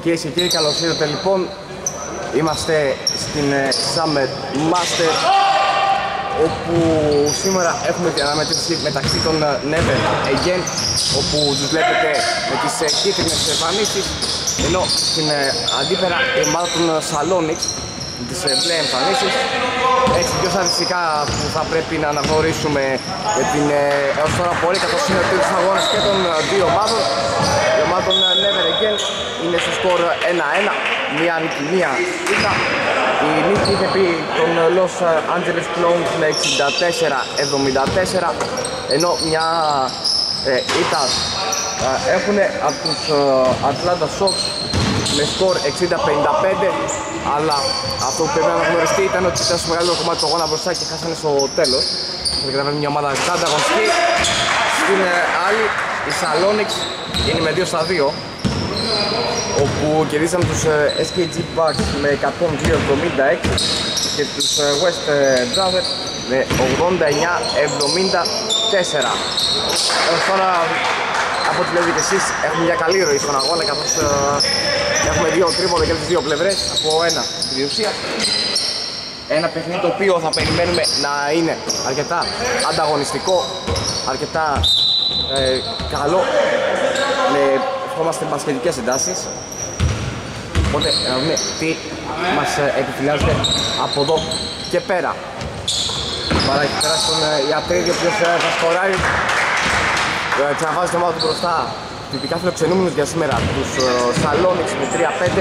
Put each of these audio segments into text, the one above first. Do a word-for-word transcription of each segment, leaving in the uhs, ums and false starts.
Κυρίες και κύριοι, καλώς ήρθατε λοιπόν. Είμαστε στην Summer Master, όπου σήμερα έχουμε την αναμετρήση μεταξύ των Never Again, όπου τους βλέπετε με τις κίτρινες εμφανίσεις, ενώ στην αντίπερα η ομάδα των Salonics με τις μπλε εμφανίσεις. Έτσι πιο στατιστικά που θα πρέπει να αναγνωρίσουμε για την έως τώρα πορεία το σύνολο της αγώνας και των δύο ομάδων. Η ομάδα των Never Again είναι στο σκορ ένα ένα, μία νίκη, μία ήττα. Η νίκη είχε πει τον Los Angeles Clones με εξήντα τέσσερα εβδομήντα τέσσερα, ενώ μια ε, ήττα ε, έχουν από τους ε, Atlanta Sox με σκορ εξήντα πενήντα πέντε, αλλά αυτό που πρέπει να αναγνωριστεί ήταν ότι ήταν στο μεγαλύτερο κομμάτι του αγώνα μπροστά και χάσανε στο τέλος. Θα καταλαβαίνει μια ομάδα ανταγωνιστική. Στην ε, άλλη, οι Salonics είναι με δύο στα δύο, όπου κερδίσαμε τους ες κέι τζι Bucks με εκατόν δύο εβδομήντα έξι και τους West Brothers με ογδόντα εννιά εβδομήντα τέσσερα. Έως τώρα, από ό,τι λέτε και εσείς, έχουμε μια καλή ροή στον αγώνα, καθώς έχουμε δύο τρίποντα και τις δύο πλευρές από ένα στην ουσία. Ένα παιχνίδι το οποίο θα περιμένουμε να είναι αρκετά ανταγωνιστικό, αρκετά ε, καλό, με ευχόμαστε μπασκετικές εντάσεις. Οπότε να δούμε τι μας επιφυλάζεται από εδώ και πέρα. Παρά έχει περάσει τον Ιατρίδη, ο οποίος θα σκοράρει, ξαναβάζει την ομάδα του μπροστά. Τυπικά φιλοξενούμενους για σήμερα τους Salonics με τρία πέντε.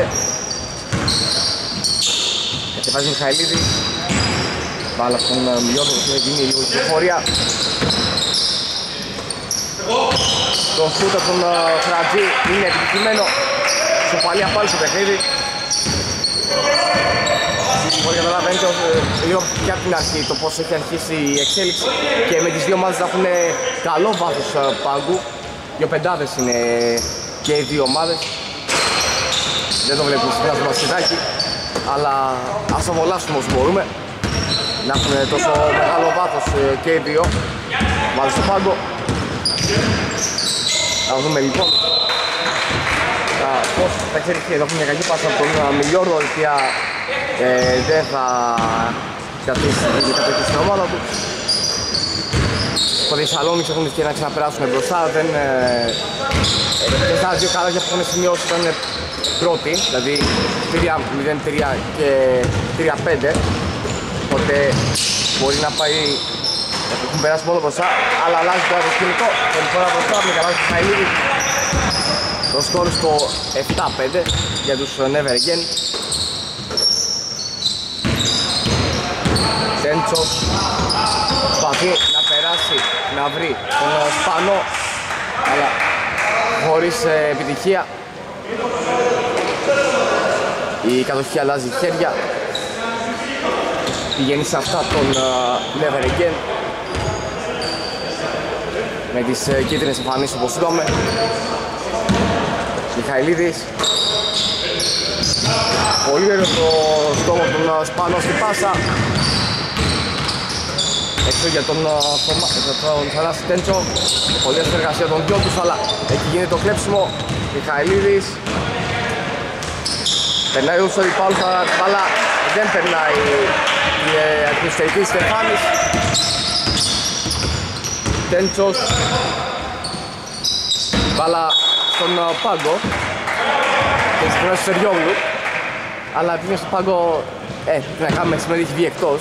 Κατεβάζει Μιχαηλίδη, μπάλα από τον Μιώδο που έχει γίνει λίγο κυκλοφορία. Το σούτ από τον Φρατζή είναι επιτυχημένο. Σοπαλία πάλι στο παιχνίδι. Μπορεί να καταλαβαίνετε και από την αρχή το πώς έχει αρχίσει η εξέλιξη και με τις δύο ομάδες θα έχουν καλό βάθος πάγκου. Δύο πεντάδες είναι και οι δύο ομάδες. Δεν το βλέπουμε συχνά στο μπασκετάκι, αλλά ας το απολαύσουμε όσο μπορούμε. Να έχουν τόσο μεγάλο βάθος και οι δύο ομάδες στο πάγκο. Να δούμε λοιπόν πώς θα εξελιχθεί. Εδώ έχουμε μια κακή πάσα από τον Μιλιόρδο, η οποία ε, δεν θα κρατήσει την κατοχή στην ομάδα του. Οι Salonics έχουν ευκαιρία να ξαναπεράσουν μπροστά, δεν ε, και στα δύο καλάκια που έχουν σημειώσει ήταν πρώτοι, δηλαδή τρία μηδέν τρία και τρία πέντε, οπότε μπορεί να πάει, έχουν περάσει μόνο μπροστά, αλλά αλλάζει τώρα το σκηνικό, τον φορά μπροστά με καλά του Μιχαηλίδη. Το σκορ στο επτά πέντε για τους Never Again. Τέντσος προσπαθεί να περάσει, να βρει τον Σπανό, αλλά χωρίς ε, επιτυχία. Η κατοχή αλλάζει χέρια, πηγαίνει σε αυτά τον uh, Never Again με τις uh, κίτρινες εμφανίσεις όπως είπαμε. Μιχαηλίδης, πολύ ωραίο το στόμα από τον uh, Σπανό στην πάσα. Έξω για τον Θανάση Τέντσο, πολύ συνεργασία των δυο τους, αλλά εκεί γίνεται το κλέψιμο. Μιχαηλίδης περνάει όσο η Πάουλα, αλλά δεν περνάει η ατμοσφαιρική Στεφάνης. Τέντσος, μπάλα στον πάγκο και στην Σεριόγλου, αλλά επειδή είναι στον πάγκο, ε, τι να κάνουμε, σήμερα έχει βγει εκτός.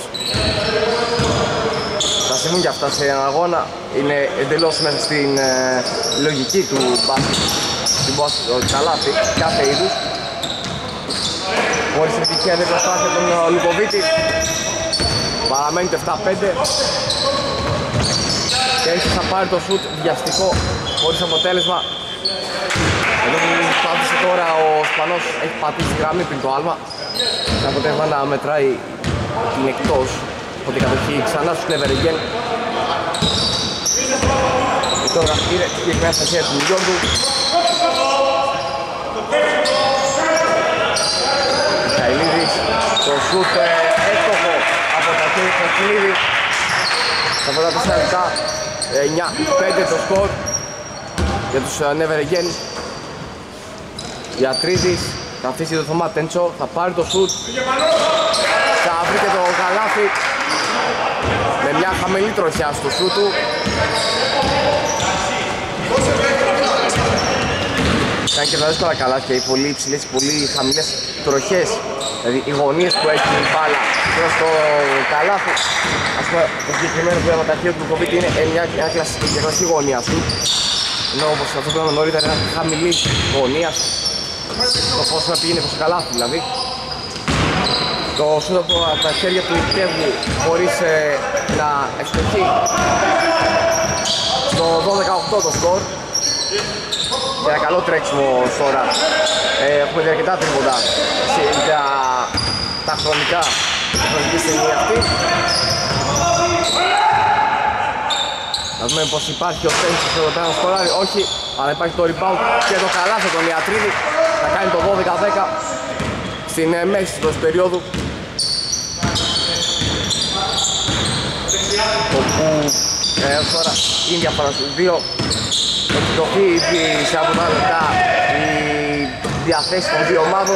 Θα συμβούν και αυτά σε έναν αγώνα, είναι εντελώς μέσα στην ε, λογική του μπάσκετ, του μπάσκετ καλάθι, κάθε είδους. Μόλις επιτυχία δεν προσπάθεια τον uh, Λουκοβίτη, παραμένει το επτά πέντε και έτσι θα πάρει το σουτ βιαστικό, χωρίς αποτέλεσμα. Εδώ που προσπάθησε τώρα ο Σπανός έχει πατήσει γραμμή πριν το άλμα, το αποτέλεσμα να μετράει την εκτός. Οπότε η κατοχή ξανά στους Never Again. Και τώρα είναι συγκεκριμένα στα χέρια του Μιλιόντου. Μιχαηλίδης, το σουτ έστοχο από τα χέρια του Μιχαηλίδη. Τα πρώτα τέσσερα λεπτά, εννιά πέντε το σκορ για τους Never Again. Ιατρίδης, Θα αφήσει το Θωμά Τέντσο, θα πάρει το σουτ. Θα βρει και το καλάθι. Με μια χαμηλή τροχιά στο σουτ του. Κάνει και τα δύσκολα καλάθια, οι πολύ υψηλές, οι πολύ χαμηλές τροχές. Δηλαδή οι γωνίες που έχει η μπάλα προς το καλάθι. Ας πούμε το συγκεκριμένο που είδαμε τα χέρια του Λουκοβίτη είναι μια, μια κλασική, μια κλασική γωνία σου. Ενώ όπως αυτό που είδαμε νωρίτερα είναι μια χαμηλή γωνία. Το πώς να πήγαινε προς το καλάθι δηλαδή. Το σούτ από τα χέρια του Τέβου χωρίς ε, να ευστοχεί. Στο δώδεκα οκτώ το σκορ. Και ένα καλό τρέξιμο τώρα. Ε, έχουμε δει αρκετά τρίποτα για τα χρονικά, τη χρονική στιγμή αυτή. Να δούμε πως υπάρχει ο Στένσης εδώ πέρα να σκοράρει. Όχι, αλλά υπάρχει το rebound και το καλάθι τον Ιατρίδη. Θα κάνει το δώδεκα δέκα στην ε, μέση της περίοδου. Όπου ε, τώρα είναι διαφορά στους δύο. Έχει δοθεί ήδη σε από τα λεπτά οι διαθέσεις των δύο ομάδων.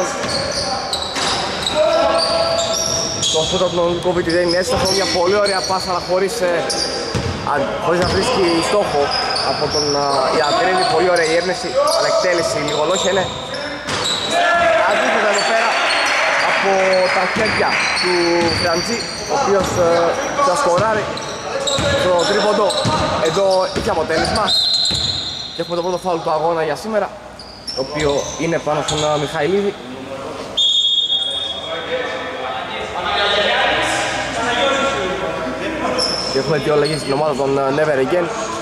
Το σούτ από τον Λουκοβίτη δεν είναι έστοχο, μια πολύ ωραία πάσα αλλά χωρίς, ε, χωρίς να βρίσκει στόχο από τον uh, Ιατρίδη. Πολύ ωραία η έρνεση, αλλά εκτέλεση λιγολόχια είναι. Αντίθετα εδώ πέρα από τα χέρια του Φραντζή, ο οποίος uh, θα σκοράρει το τρίποντο. Εδώ είχε αποτέλεσμα. Και έχουμε το πρώτο φάουλ του αγώνα για σήμερα, το οποίο είναι πάνω στον uh, Μιχαηλίδη. Και έχουμε δύο αλλαγές στην ομάδα των uh, Never Again.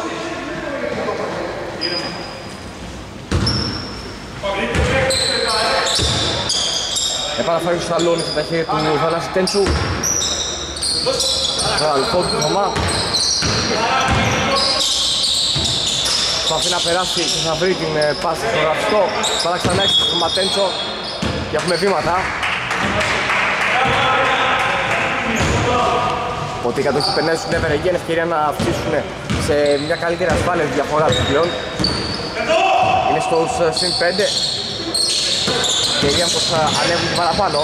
Επαναφέρει στο σαλόνι στα χέρια του Θανάση Τέντσου. Γαλφό του Θωμά. Προσπαθεί να περάσει και θα βρει την πάση στο γραφιστό. Πάρα ξανά έξω στο Ματέντσο και έχουμε βήματα. Ότι οι κατοχοί περνάνε στους Never Again, ευκαιρία να αυξήσουν σε μια καλύτερη ασφάλεια διαφορά τους πλέον. Είναι στους συν πέντε και για πως ανέβουν και παραπάνω.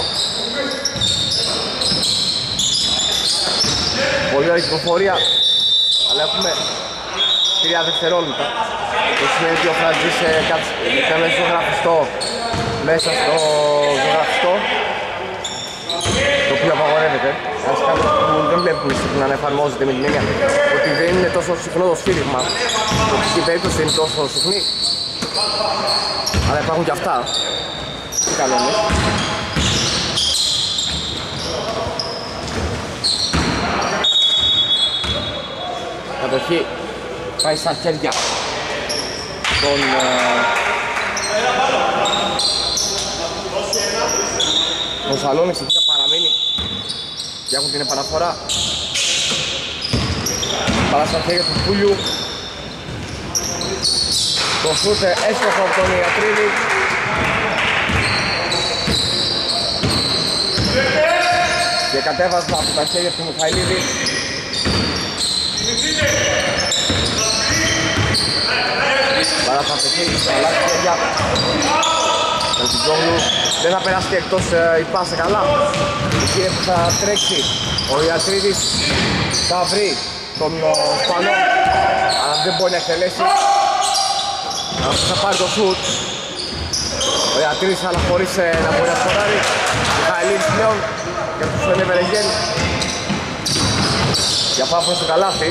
Πολύ ωραία κυκλοφορία, αλλά έχουμε τρία δευτερόλεπτα. Το σημαίνει ότι ο Φραντζής έκανε ζωγραφιστό μέσα στο ζωγραφιστό, το οποίο απαγορεύεται. Ένας κάποιος που δεν βλέπουμε συχνά να εφαρμόζεται με την έννοια ότι δεν είναι τόσο συχνό το σφύριγμα. Το φυσική περίπτωση είναι τόσο συχνή, αλλά υπάρχουν και αυτά. Τι καλό είναι. Κατοχή πάει στα χέρια των τον Σαλόνιξ, εκεί θα παραμείνει και έχουν την επαναφορά. Παρά στα χέρια του Πούλιου. Το σούτ έστοχο από τον Ιατρίδη. Και κατέβασμα από τα χέρια του Μιχαηλίδη. Παρά θα πετύχει στα λάθη χέρια. Καλτιτζόγλου δεν θα περάσει και εκτός ε, η πάσα καλά. Εκεί που θα τρέξει ο Ιατρίδης, θα βρει τον Σπανό, αλλά δεν μπορεί να εκτελέσει. Αυτό θα πάρει το σουτ. Ο Ιατρίδης αλλά χωρίς ε, να μπορεί να σκοράρει. Μιχαηλίδης πλέον και τους Never Again για πάω προς το καλάθι.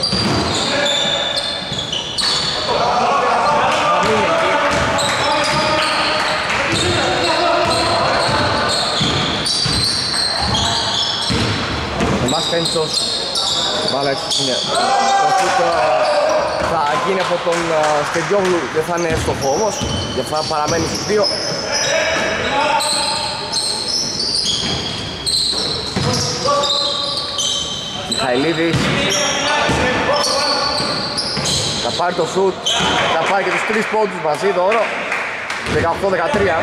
Ο Μαστέντσος μπάλα έτσι είναι. Το σούτ θα γίνει από τον Στεντιόγλου, δεν θα είναι εύστοχο όμως, γι' αυτό παραμένει στους δύο. Μιχαηλίδης θα πάρει το σουτ, θα πάρει και τους τρεις πόντους μαζί τώρα, δεκαοκτώ δεκατρία.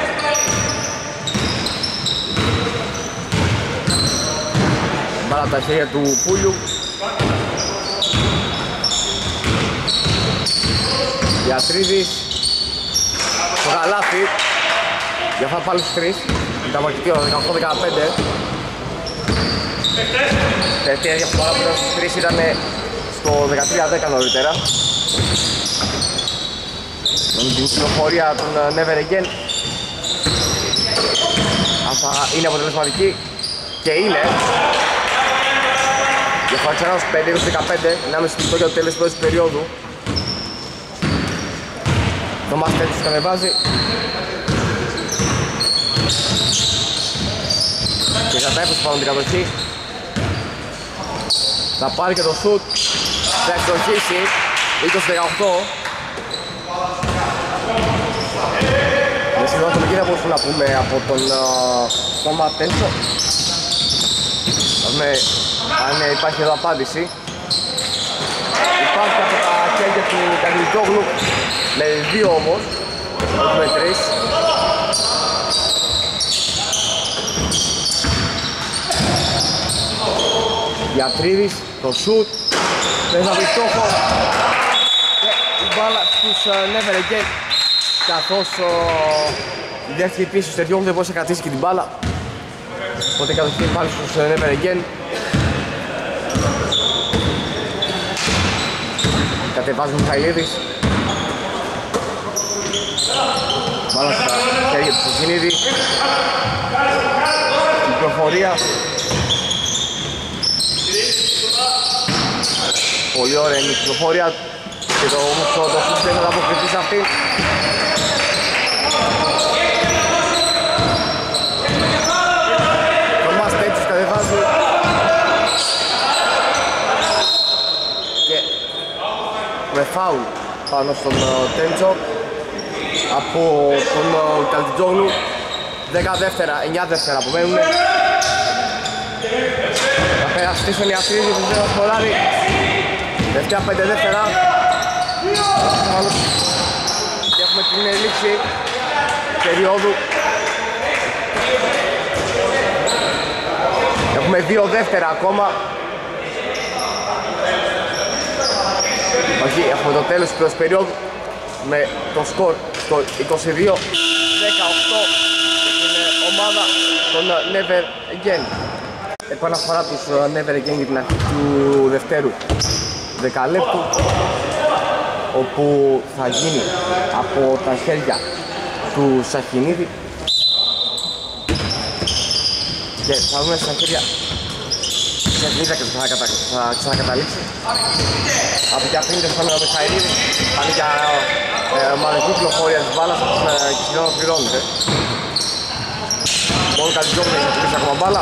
Μπάλα από τα χέρια του Πούλιου. Διατρίδης στο καλάθι. Για αυτά πάλι στους τρεις. Ήταν μαρκητήριο δεκαοκτώ δεκαπέντε. Τελευταία διαφορά που ήταν στους τρεις ήταν στο δεκατρία δέκα νωρίτερα. Με την κυκλοφορία των Never Again. Αυτά είναι αποτελεσματική και είναι. Διαφορά ξανά στους πέντε είκοσι δεκαπέντε. Ενάμεσα στο για το τέλος της πρώτης περίοδου. Το Μάστερ τους κατεβάζει. Και κατά είκοσι πάνω την κατοχή. Θα πάρει και το σουτ. Θα εξοχίσει. είκοσι δεκαοκτώ. Με σχεδόν το δεν μπορούμε να πούμε από τον Τόμα Τέντσο. Θα δούμε αν υπάρχει εδώ απάντηση. Υπάρχει από τα χέρια του Καγκλιτόγλου. Με δύο όμως. Όχι με τρεις. Διατρίδης, το σουτ. Δεν θα βρει στόχο. Και η μπάλα στους Never Again. Καθώς η δεύτερη πίσω στο Διόγλου δεν μπορούσε να κρατήσει και την μπάλα. Οπότε κατοχή πάλι στους Never Again. Κατεβάζει ο Μιχαηλίδης. Μπάλα στα χέρια του Σοκινίδη. Στην προφορία. Πολύ ωραία είναι η κυκλοφορία και το όμως το σουτ δεν θα αποκριθεί σε αυτή. Το Μάστερ έτσι κατεβάζει και με φάουλ πάνω στον Τέντσο από τον Καλτιτζόγλου. δέκα δεύτερα, εννιά δεύτερα απομένουν. Θα περαστεί στον Ιατρίδη που δεν θα σκοράρει. Τελευταία πέντε δεύτερα. Και έχουμε την λήξη περίοδου. Έχουμε δύο δεύτερα ακόμα. Όχι, έχουμε το τέλος της πρώτης περίοδου με το σκορ στο είκοσι δύο δεκαοκτώ για την ομάδα των Never Again. Επαναφορά τους Never Again για την αρχή του δευτέρου δεκαλέπτου, όπου θα γίνει από τα χέρια του Σαχινίδη και θα δούμε στα χέρια του Σαχινίδη και θα, κατα... θα ξανακαταλήξει. Από εκεί αφήνεται στον Μιχαηλίδη, πάνε για ε, ομαδική κυκλοφορία της μπάλας και σχεδόν ολοκληρώνεται. Μόνο κάτι δυο να χτυπήσει ακόμα μπάλα.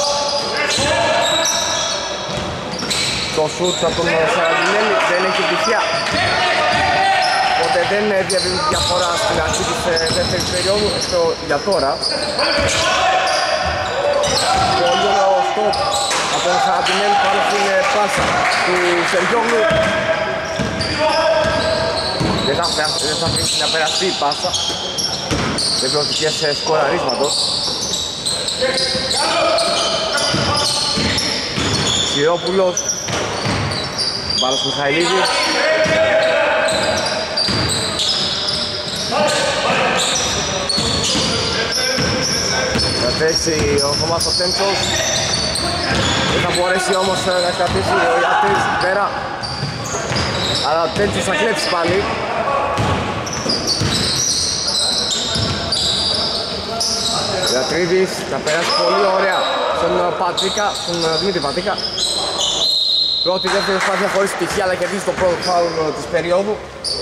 Το σουτ από τον Σαραντινέλη δεν έχει επιτυχία. Οπότε δεν διαβιβεί τη διαφορά στην αρχή της δεύτερης περίοδου για τώρα. Πολύ ωραίο στόπ από τον Σαραντινέλη πάνω στην πάσα του Σεργιόγλου. Δεν θα, δεν θα αφήσει να περαστεί η πάσα. Δεν προωθήκε σε σκοραρίσματος. Σιρόπουλος. Μπάλα στο Μιχαηλίδη. Θα τρέξει ο Θωμάς ο Τέντσος. Δεν θα μπορέσει όμως να κρατήσει ο Ιατρής πέρα. Αλλά ο Τέντσος θα κλέψει πάλι. Ιατρίδης θα περάσει πολύ ωραία στον Πατρίκα, στον Δημήτρη Πατρίκα. Πρώτη δεύτερη προσπάθεια χωρίς πτυχία, αλλά κερδίζει το πρώτο φάουλ της περίοδου.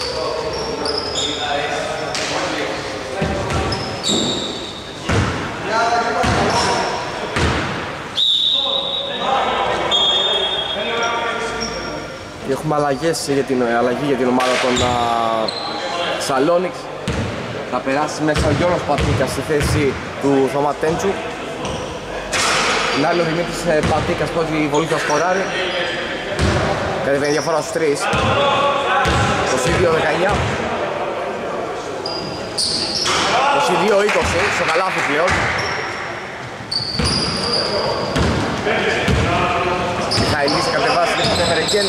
Και έχουμε αλλαγές για την, αλλαγή για την ομάδα των Σαλόνιξ. Θα περάσει μέσα ο Γιώργος Πατρίκας στη θέση του Θωμά Τέντσου. Την άλλη ο Δημήτρης Πατρίκας πρώτη βολή θα σκοράρει. Κατεβαίνει διαφορά στους τρεις. είκοσι δύο δεκαεννιά. είκοσι δύο είκοσι στο καλάθι πλέον. Μιχαηλής κατεβάσει και στον Never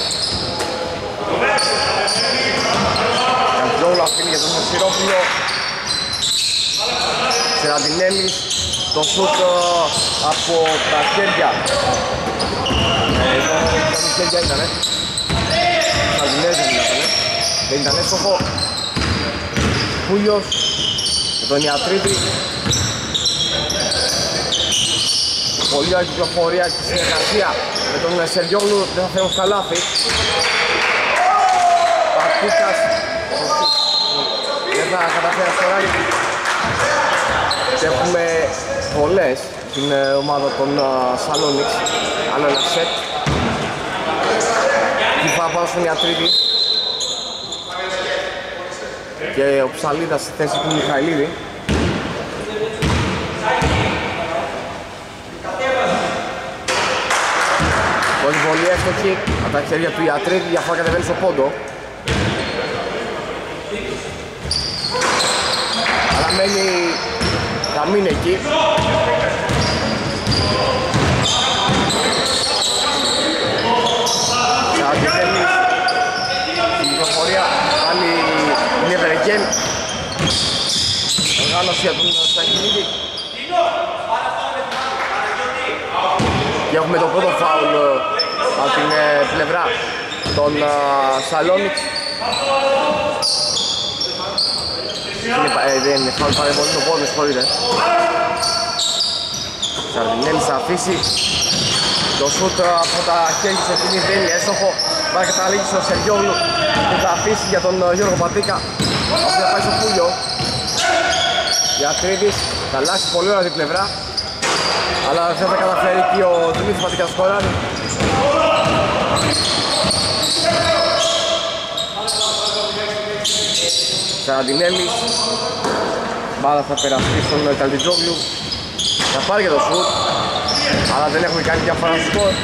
Καντζόγλου αφήνει για τον Σιρόπουλο. Σεραντινέλης, το σούτ από τα χέρια. Ε, το, τα χέρια ήτανε. Σεραντινέλης δεν ήτανε. Δεν ήταν εύστοχο. Πούλιος με τον Ιατρίδη. Πολύ ωραία κυκλοφορία και συνεργασία με τον Σεργιόγλου, δεν θα φέρουν καλάθι. Παρτίκας δεν θα καταφέρει να σκοράρει. Και έχουμε πολλές στην ομάδα των Σαλόνιξ. Άλλο ένα σετ. Τι θα πάω στον Ιατρίδη. Και ο Ψαλίδας στη θέση του Μιχαηλίδη. Πολύ πολύ εύστοχη από τα χέρια του Ιατρίδη, διαφορά κατεβαίνει στο πόντο. Αλλά μένει να μείνει εκεί. Σαραντινέλης, στην κυκλοφορία, πάλι never again. Οργάνωση για τον Σταχινίδη. Και έχουμε το πρώτο φάουλ από την πλευρά των Σαλόνιξ. Δεν είναι φάουλ, πάρε πολύ το πόδι, συγχωρείτε. Σαρδινέλης θα αφήσει το σούτ από τα χέρια της ευθύνης, δεν είναι εύστοχο. Πάει και καταλήγει στο Σεργιόγλου που θα αφήσει για τον Γιώργο Πατίκα. Αυτό θα πάει στο Πούλιο. Ιατρίδης θα αλλάξει πολύ ωραία την πλευρά, αλλά δεν θα καταφέρει και ο Δημήτρης Πατίκας σκοράρει. Σαραντινέλης, μπάλα θα περαστεί στον Καλτιτζόγλου, θα πάρει και το σουτ, αλλά δεν έχουμε κάνει διαφορά στο σκορ.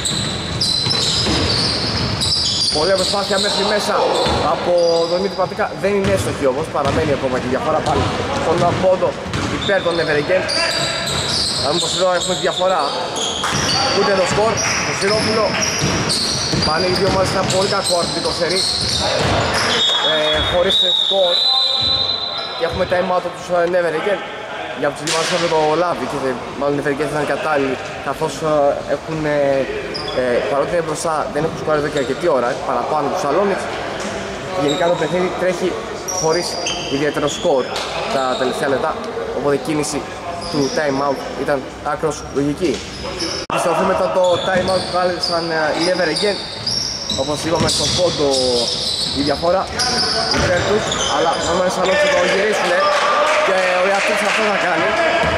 Πολύ προσπάθεια μέχρι μέσα από τον Δημήτρη Πατίκα, δεν είναι έστοχη όμως, παραμένει ακόμα και διαφορά πάλι στον πόντο υπέρ των Never-Again. Θα δούμε πως εδώ έχουμε τη διαφορά. Ούτε το σκορ, το Σιρόπουλο. Πάνε οι δύο ομάδες ένα πολύ κακό αρθρικό σερί. Ε, χωρίς σκορ. Και έχουμε time out από τους Never-Again. Για τους δύο ομάδες το λάβει και μάλλον οι Never-Again θα είναι κατάλληλοι, καθώς έχουν, ε, ε, παρότι είναι μπροστά, δεν έχουν σκορ εδώ και αρκετή ώρα, παραπάνω τους Σαλόνιξ. Γενικά το παιχνίδι τρέχει χωρίς ιδιαίτερο σκορ τα τελευταία λεπτά, οπότε κίνηση του time out ήταν άκρως λογική. Επιστροφή μετά το time out που κάλεσαν οι Never-Again. Όπως είπαμε στον πόντο η διαφορά υπέρ τους, αλλά θα Σαλόνιξ θα το γυρίσουν και ο Ιατρίδης αυτό θα κάνει.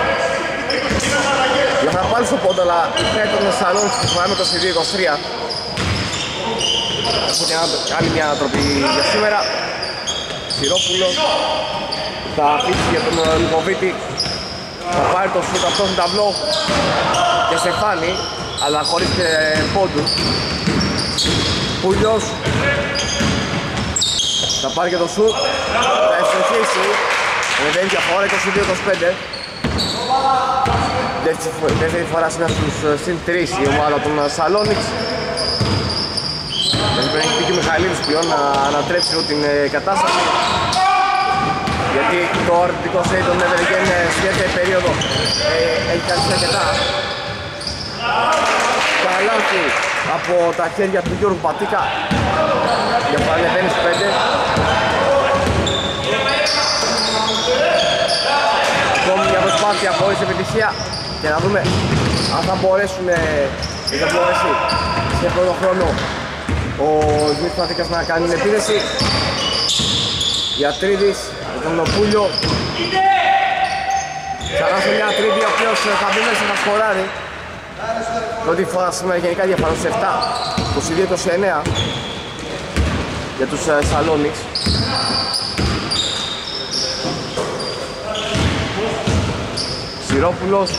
Διαφορά πάλι στον πόντο, αλλά υπέρ των Σαλόνιξ που φοράμε το είκοσι δύο είκοσι τρία. Έχουν κάνει μια ανατροπή για σήμερα. Σιρόπουλος θα αφήσει για τον Λουκοβίτη. Θα πάρει το σούτ αυτό στον ταμπλό και σε φάνει, αλλά χωρίς και πόντους. Πούλιος θα πάρει και το σούτ, θα ευστοχίσει. Δεν είναι διαφορά, είκοσι δύο είκοσι πέντε. Δεύτερη φορά σήμερα στους συν τρεις η ομάδα των Σαλόνιξ. Έχει πει και ο Μιχαηλίδης πλέον να ανατρέψει την κατάσταση, γιατί το αρνητικό σέι των Never-Again στη δεύτερη περίοδο ε, έχει καθίσει αρκετά. Καλάθι από τα χέρια του Γιώργου Πατίκα, για που ανεβαίνει στους πέντε. Ακόμη μια προσπάθεια χωρίς επιτυχία και να δούμε αν θα μπορέσουν ή θα μπορέσει σε πρώτο χρόνο ο Δημήτρης Πατίκας να κάνει την επίδεση. Ιατρίδης με τον Πούλιο. Ξανά στον Ιατρίδη, ο οποίος θα μπει μέσα να σκοράρει. Πρώτη φορά σήμερα γενικά διαφορά στους επτά, είκοσι δύο είκοσι εννέα για τους Σαλόνιξ. Σιρόπουλος.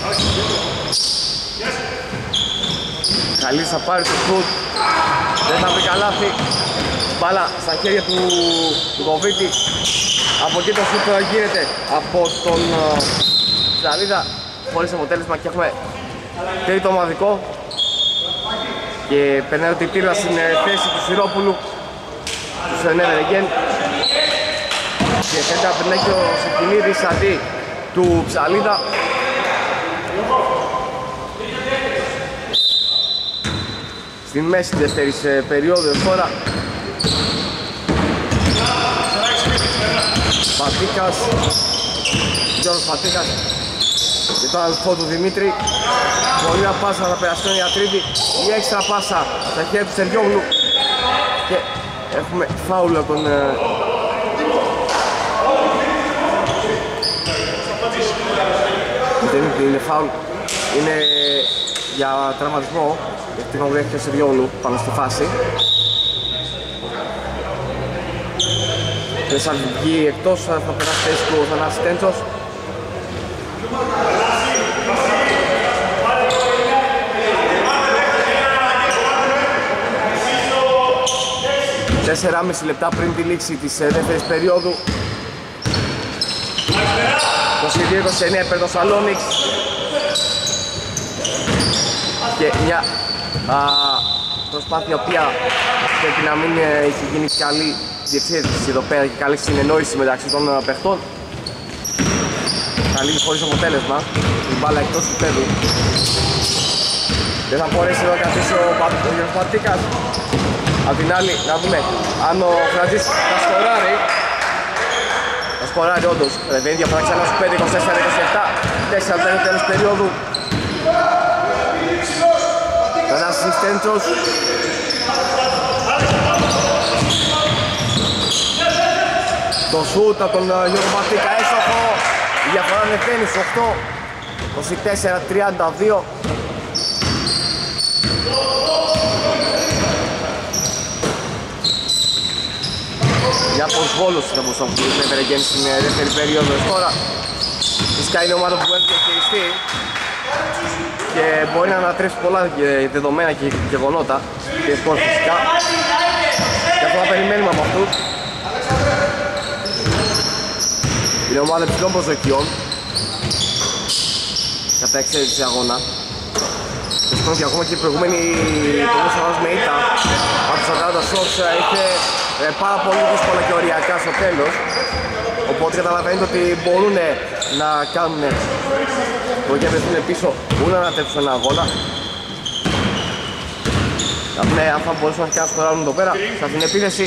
Καλής θα πάρει το σουτ. Δεν θα βρει καλάθι. Μπάλα στα χέρια του, του Κοβίτη. Από εκεί το σουτ γίνεται από τον Ζαλίδα χωρίς αποτέλεσμα και έχουμε τρίτο ομαδικό. Και περνάει την τύρλα στην θέση του Σιρόπουλου, τους Never-Again. Και φαίνεται να περνάει και ο Σικινίδης αντί του Ψαλίδα. Στην μέση της δεύτερης περίοδου τώρα. Πατήκας, Γιώργος Πατήκας και τον αδελφό του Δημήτρη. Πολύ πάσα θα περάσει τον Ιατρίδη, η έξτρα πάσα στα χέρια του Σεργιόγλου και έχουμε φάουλ από τον δεν είναι φάουλ, είναι για τραυματισμό γιατί τον βρέχει ο Σεργιόγλου πάνω στη φάση. Δεν θα βγει εκτός, θα περάσει θέση του ο Θανάσης Τέντσος. τέσσερα και μισό λεπτά πριν τη λήξη της δεύτερης περίοδου. είκοσι δύο είκοσι εννέα υπέρ το Σαλόνιξ. Και μια α, προσπάθεια η οποία πρέπει να μην έχει γίνει καλή διευθέτηση εδώ πέρα και καλή συνεννόηση μεταξύ των παιχτών. Καλή χωρίς αποτέλεσμα, η μπάλα εκτός του πέδου. Δεν θα μπορέσει εδώ να καθίσει ο Πατήκας. Απ' την άλλη, να δούμε αν ο Φραντζής θα σκοράρει. Θα σκοράρει όντως, δεν διαφορά ξανά στους πέντε είκοσι τέσσερα είκοσι επτά. τέσσερα πέντε τέλος περίοδου. Θανάσης Τέντσος. Το σούτ από τον Γιώργο Πατήκα, έστοχο. Η διαφορά ανεβαίνει στους οκτώ είκοσι τέσσερα τριάντα δύο. Για προσβόλωση θα μπορούσαμε να πούμε Βερεγγέννη στην δεύτερη περίοδο τώρα. Φυσικά είναι ομάδα που έχει διαχειριστεί και μπορεί να ανατρέψει πολλά δεδομένα και γεγονότα και σκορ φυσικά. Γι' αυτό θα περιμένουμε από αυτούς. Είναι ομάδα υψηλών προσδοκιών κατά εξέλιξη αγώνα. Και ακόμα και η προηγούμενη περίοδος με ήττα από τους σαράντα σουτς είχε Ε, πάρα πολύ δύσκολα και οριακά στο τέλος, οπότε καταλαβαίνετε ότι μπορούν να κάνουν το και βρεθούν πίσω, μπορούν να ανατρέψουν ένα αγώνα. Θα δούμε αν θα μπορούσαν να σκοράρουν εδώ πέρα σε αυτήν την επίθεση.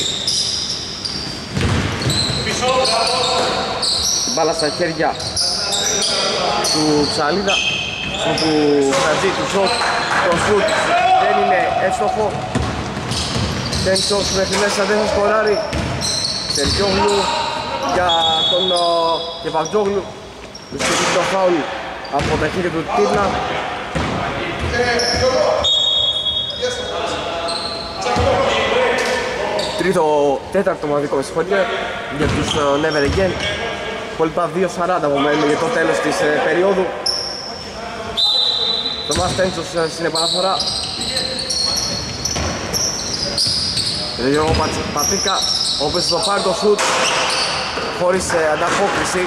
Την μπάλα στα χέρια του Ψαλίδα, του Φραντζή, του Σοκ. Το σουτ δεν είναι εύστοχο. Τέντσος μέχρι μέσα δεν θα σκοράρει. Σεργιόγλου για τον Κεβαρτζόγλου. Βρίσκεται το φάουλ από τα χέρια του Τύρνα. Τρίτο, τέταρτο μοναδικό με συγχωρείτε για τους Never Again. Υπόλοιπα δύο σαράντα από μένουν για το τέλος της περίοδου. Το Μάς Τέντσος στην επαναφορά. Γιώργο Πατήκα, ο οποίος θα πάρει το σουτ χωρίς ε, ανταπόκριση.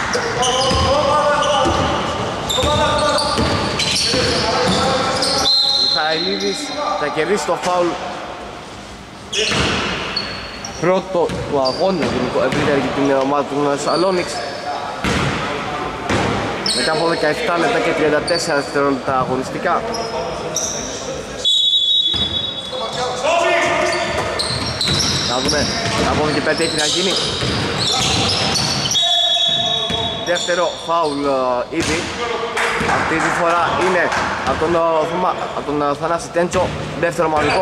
Μιχαηλίδης θα κερδίσει το φάουλ πρώτο του αγώνα ευρύτερα για την ομάδα του Σαλόνιξ. Μετά από δεκαεπτά λεπτά και τριάντα τέσσερα δευτερόλεπτα αγωνιστικά. Να δούμε, από εδώ και πέρα τι έχει να γίνει. Δεύτερο φάουλ uh, ήδη. Αυτή τη φορά είναι από τον, uh, από τον uh, Θανάση Τέντσο. Δεύτερο μαγικό.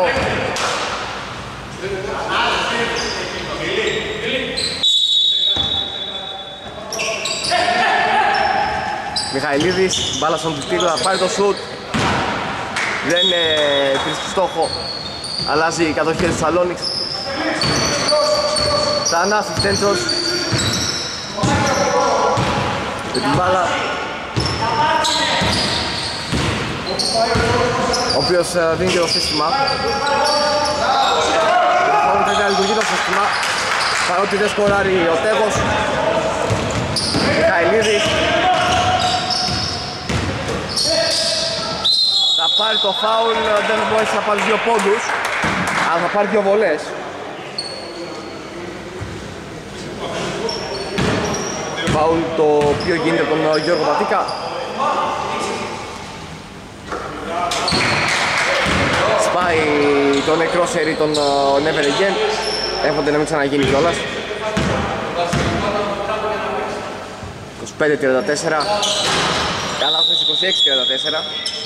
Μιχαηλίδης, μπάλα στον Τίτλο, θα πάρει το σουτ. Δεν ε, βρίσκει στόχο. Αλλάζει η κατοχή του Σαλόνιξ. Θανάσης Τέντσος με την μπάλα, ο οποίος δίνει και το σύστημα. Δεν θα λειτουργεί το σύστημα παρότι δεν σκοράρει ο Τέγος. Μιχαηλίδης θα πάρει το φάουλ, δεν θα μπορέσει να πάρει δύο πόντους αλλά θα πάρει δύο βολές. Φάουλ το οποίο γίνεται από τον Γιώργο Πατίκα. Σπάει το νεκρό σερί τον Never Again. Εύχονται να μην ξαναγίνει κιόλας. είκοσι πέντε τριάντα τέσσερα. Καλά αυτές είκοσι έξι τριάντα τέσσερα.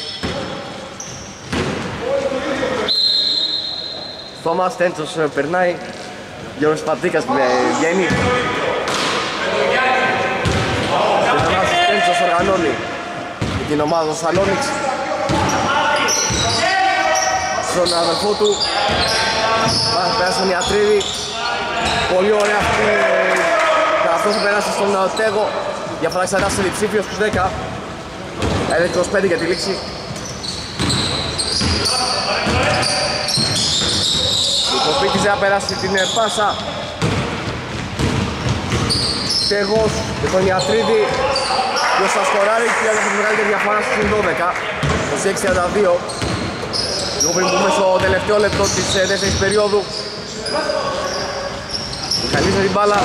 Θόμας Τέντσος περνάει. Γιώργος Πατίκας βγαίνει. Θόμας Τέντσος οργανώνει την ομάδα του Σαλόνιξ. Στον αδελφό του πέρασαν οι Ατρίδη. Πολύ ωραία αυτή. Αυτός θα περάσει στον Τέγο. Διαφορά εξαρτάται σε διψήφιο στους δέκα. έντεκα είκοσι πέντε για τη λήξη. Ο Πίκης θα περάσει την πάσα. Τέγος και τον Ιατρίδη. Ποιος θα σκοράρει και θα έχει μεγαλύτερη διαφορά στους δώδεκα. είκοσι έξι τριάντα δύο. Λίγο πριν πούμε στο τελευταίο λεπτό της δεύτερης περίοδου. Μιχαλής με την μπάλα.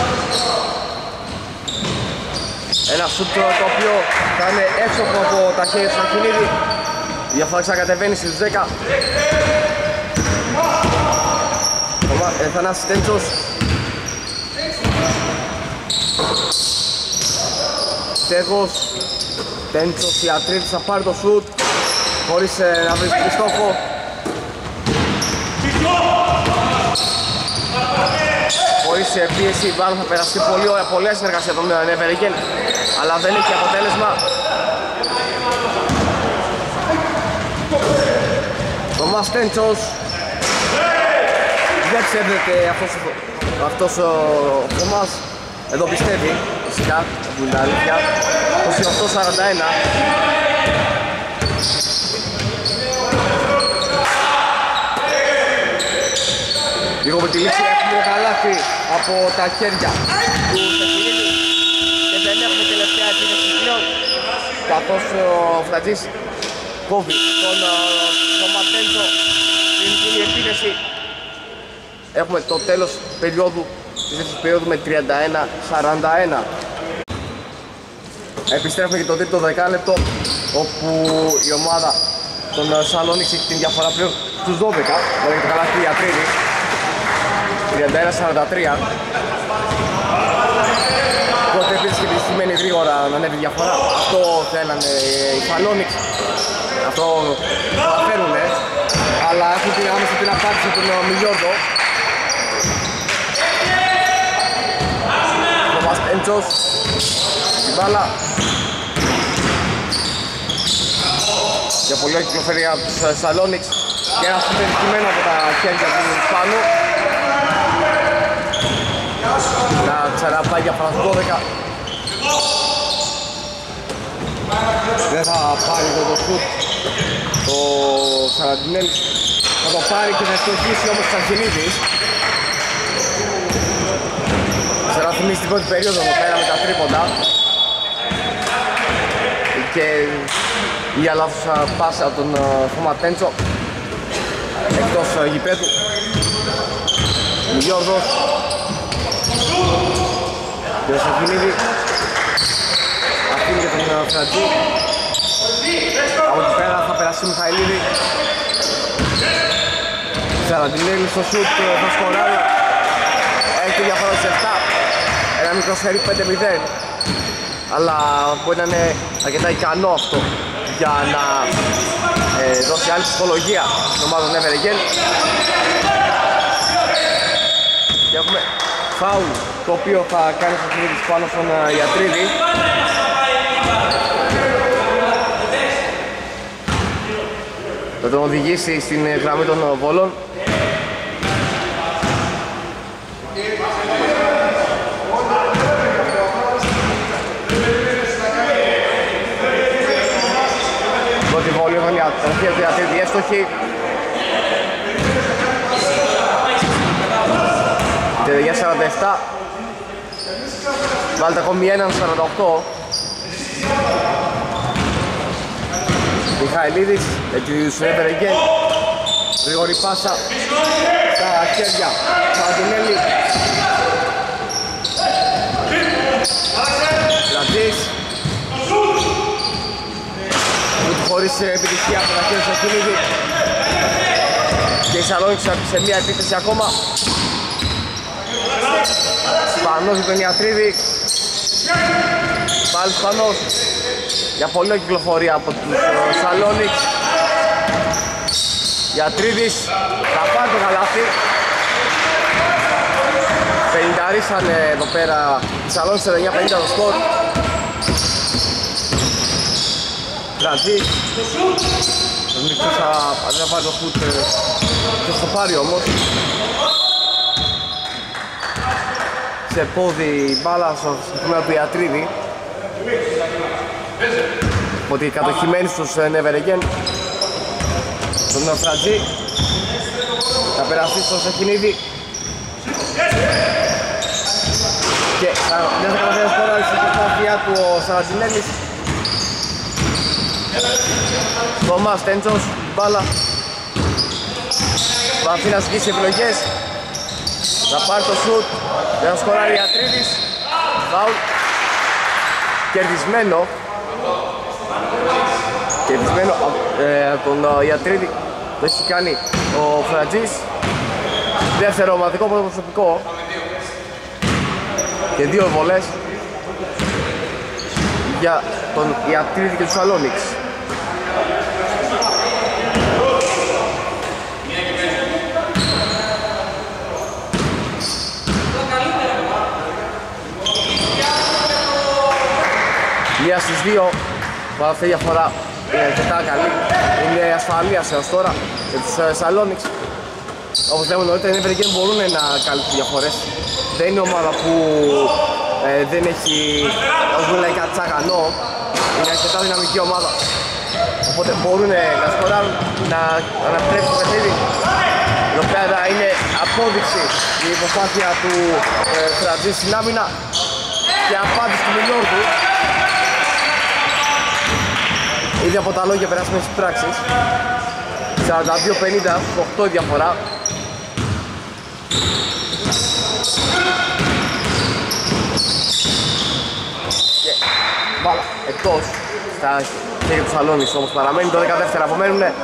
Ένα σουτ το οποίο θα είναι εύστοχο από τα χέρια του Σαχινίδη. Η διαφορά ξανακατεβαίνει στους δέκα. Ο Θανάσης Τέντσος. Τέγος. Τέντσος, η Ατρίδης θα πάρει το σουτ χωρίς να βρίσκει στόχο. Χωρίς πίεση, πάνω θα περαστεί πολύ ωραία, πολλή συνεργασία των Never Again, αλλά δεν έχει αποτέλεσμα. Το Μας Τέντσος. Δεν ξέρετε αυτός, αυτός ο Θωμάς. Εδώ πιστεύει, φυσικά, που είναι αλήθεια. είκοσι οκτώ σαράντα ένα. Λίγο με τη λήξη έχουμε καλάθι από τα χέρια του Σεφιλίδη και δεν έχουμε τελευταία επίθεση πλέον, καθώς ο Φρατζής κόβει τον Θωμά Τέντσο στην κοινή επίθεση. Έχουμε το τέλος περίοδου της δεύτερης περίοδου με τριάντα ένα σαράντα ένα. Επιστρέφουμε και το τρίτο δεκάλεπτο, όπου η ομάδα των Σαλόνιξ έχει την διαφορά πλέον στους δώδεκα, δηλαδή το καλάθι η Ατρίδη. τριάντα ένα σαράντα τρία. Τότε επίσης και δυστυχημένη γρήγορα να ανέβει διαφορά. Αυτό θέλανε οι Σαλόνιξ. Αυτό το αναφέρουνε. Αλλά έχουν την άμεσα την απάντηση του Μιλιόρδο. Ο Μας Τέντσος. Την μπάλα. Για πολύ κυκλοφορία από τους Σαλόνιξ. Και ένα συμπεριχημένο από τα χέρια του Ισπανού. Να ξαναπάει για φρας δώδεκα. Δεν θα πάρει εδώ το σουτ το Σαραντινέλης. Θα το πάρει και θα στοχίσει όμως ο Σαχινίδης. Ξαναθυμίσει την πρώτη περίοδο εδώ πέρα με τα τρίποντα. Και η αλάθουσα πάσα από τον Θωμά Τέντσο εκτός γηπέδου. Γιώργος και ο Σαχινίδη αφήνει για τον Φρατζή. Από εκεί πέρα θα περάσει ο Μιχαηλίδη. Σαραντινέλη στο σουτ, θα σκοράρει. Έχει τη διαφορά στις επτά. Ένα μικρό σερί πέντε μηδέν. Αλλά μπορεί να είναι αρκετά ικανό αυτό για να ε, δώσει άλλη ψυχολογία στην ομάδα του Never Again. Και έχουμε φάουλ το οποίο θα κάνει στο χέρι της πάνω στον Ιατρίδη. Θα τον οδηγήσει στην γραμμή των βόλων. Πρώτη βόλη ήταν για τον Ιατρίδη εύστοχη. Για σαράντα επτά. Βάλτε ακόμη έναν σαράντα οκτώ. Μιχαηλίδης, εκεί του Never Again. Γρήγορη πάσα στα χέρια Σαραντινέλη. Λαντής. Χωρίς επιτυχία από τα χέρια στο Σακινίδη. Και η Σαλόνικη σε μια επίθεση ακόμα. Σπανός με τον Ιατρίδη. Πάλι Σπανός. Για πολύ κυκλοφορία από τους Σαλόνικς. Ιατρίδης θα πάρει το καλάθι. πενηνταρίσανε εδώ πέρα οι Σαλόνικς ενενήντα πενήντα το σκορ. Τραντής. Ο Νίκτος θα πάρει το φουτ και θα πάρει όμως. Σε πόδι η μπάλα στο συγκεκριμένο του Ιατρίδη. Ότι κατοχημένοι στους Never Again. Τον Φραντζή. Θα περάσει στο Σακινίδη. Και δεν θα καταφέρει να σκοράρει στην προσπάθειά του ο Σαρατζινέλης. Θωμάς Τέντσος, μπάλα. Βαφεί να σκίσει επιλογές. Θα πάρει το σουτ. Δεν θα σκοράρει Ιατρίδης. Φάουλ. Κερδισμένο. Κερδισμένο ε, τον Ιατρίδη. Το έχει κάνει ο Φραντζής. Δεύτερο ομαδικό προσωπικό. Και δύο βολές για τον Ιατρίδη και τους Σαλόνικς. Μία στις δύο, παρά αυτή η διαφορά είναι αρκετά καλή. Είναι ασφαλείας έως τώρα για τους Σαλόνικς. Όπως λέμε νωρίτερα, οι Never Again μπορούν να καλύπτουν διαφορές. Δεν είναι ομάδα που ε, δεν έχει, ως πούμε, κάτι τσαγανό. Είναι αρκετά δυναμική ομάδα. Οπότε μπορούν να σκοράρουν, να ανατρέψουν το παιχνίδι. Εδώ πέρα είναι απόδειξη η προσπάθεια του ε, Φραντζή στην άμυνα και απάντηση του Μιλιόρδου. Ήδη από τα λόγια περάσουμε στις πράξεις. σαράντα δύο πενήντα, οκτώ διαφορά. Και μπάλα εκτός στα χέρια του Σαλόνικς, όμως παραμένει δώδεκα δεύτερα, απομένουνε.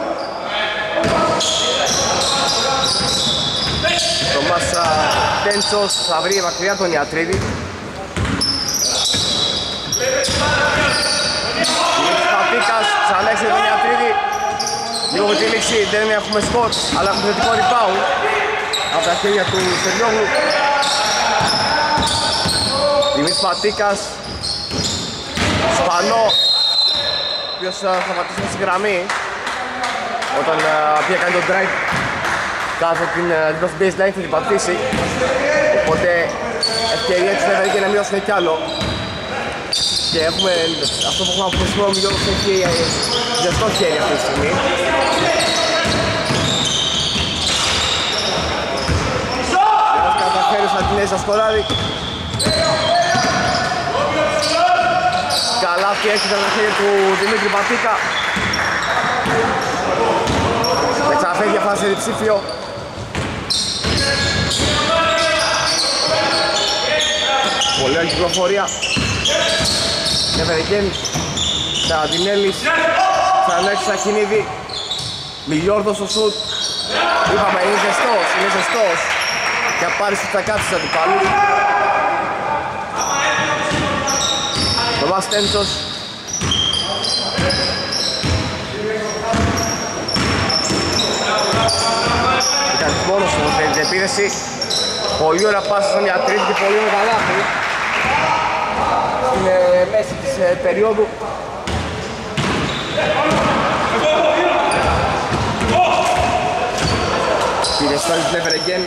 Το Μάσα Τέντσος θα βρει μακριά τον Ιατρίδη. Πατίκας, ξανά έχει τον Ιατρίδη. Λίγο με τη λήξη δεν έχουμε σκορ, αλλά έχουμε θετικό rebound από τα χέρια του Στεριόγλου. Δημήτρης Πατίκας. Σπανό, ο οποίος θα πατήσει στη γραμμή όταν πήγε κάνει τον drive κάτω την δίπλα στην baseline, θα την πατήσει. Οπότε ευκαιρία της Never Again να μειώσουν κι άλλο. Και έχουμε αυτό που έχουμε αποφασίσει ο Μιγιώργος έχει ζεστό χέρι αυτή τη στιγμή. Δεν θα καταφέρει ο Σαντινέζης να σκοράρει. Καλάθι έχει τα χέρια του Δημήτρη Πατίκα. Με ξαναφέρει για φάση διψήφιο. Πολύ ωραία κυκλοφορία. Never Again, Σαραντινέλης, Ξανάρχης Σακινίδη, Μιλιόρδος στο σουτ. Είπαμε είναι ζεστός, είναι ζεστός. Και πάρει στο τσακάτι του αντιπάλου. Το Μάς Τέντσος. Ήταν μόνος του με την επίδεση. Πολύ ωραία πάσα στον Ιατρίδη και πολύ ωραία καλάθι. Στην ε, μέση της ε, περίοδου. Πήρε στόλη του Never Again.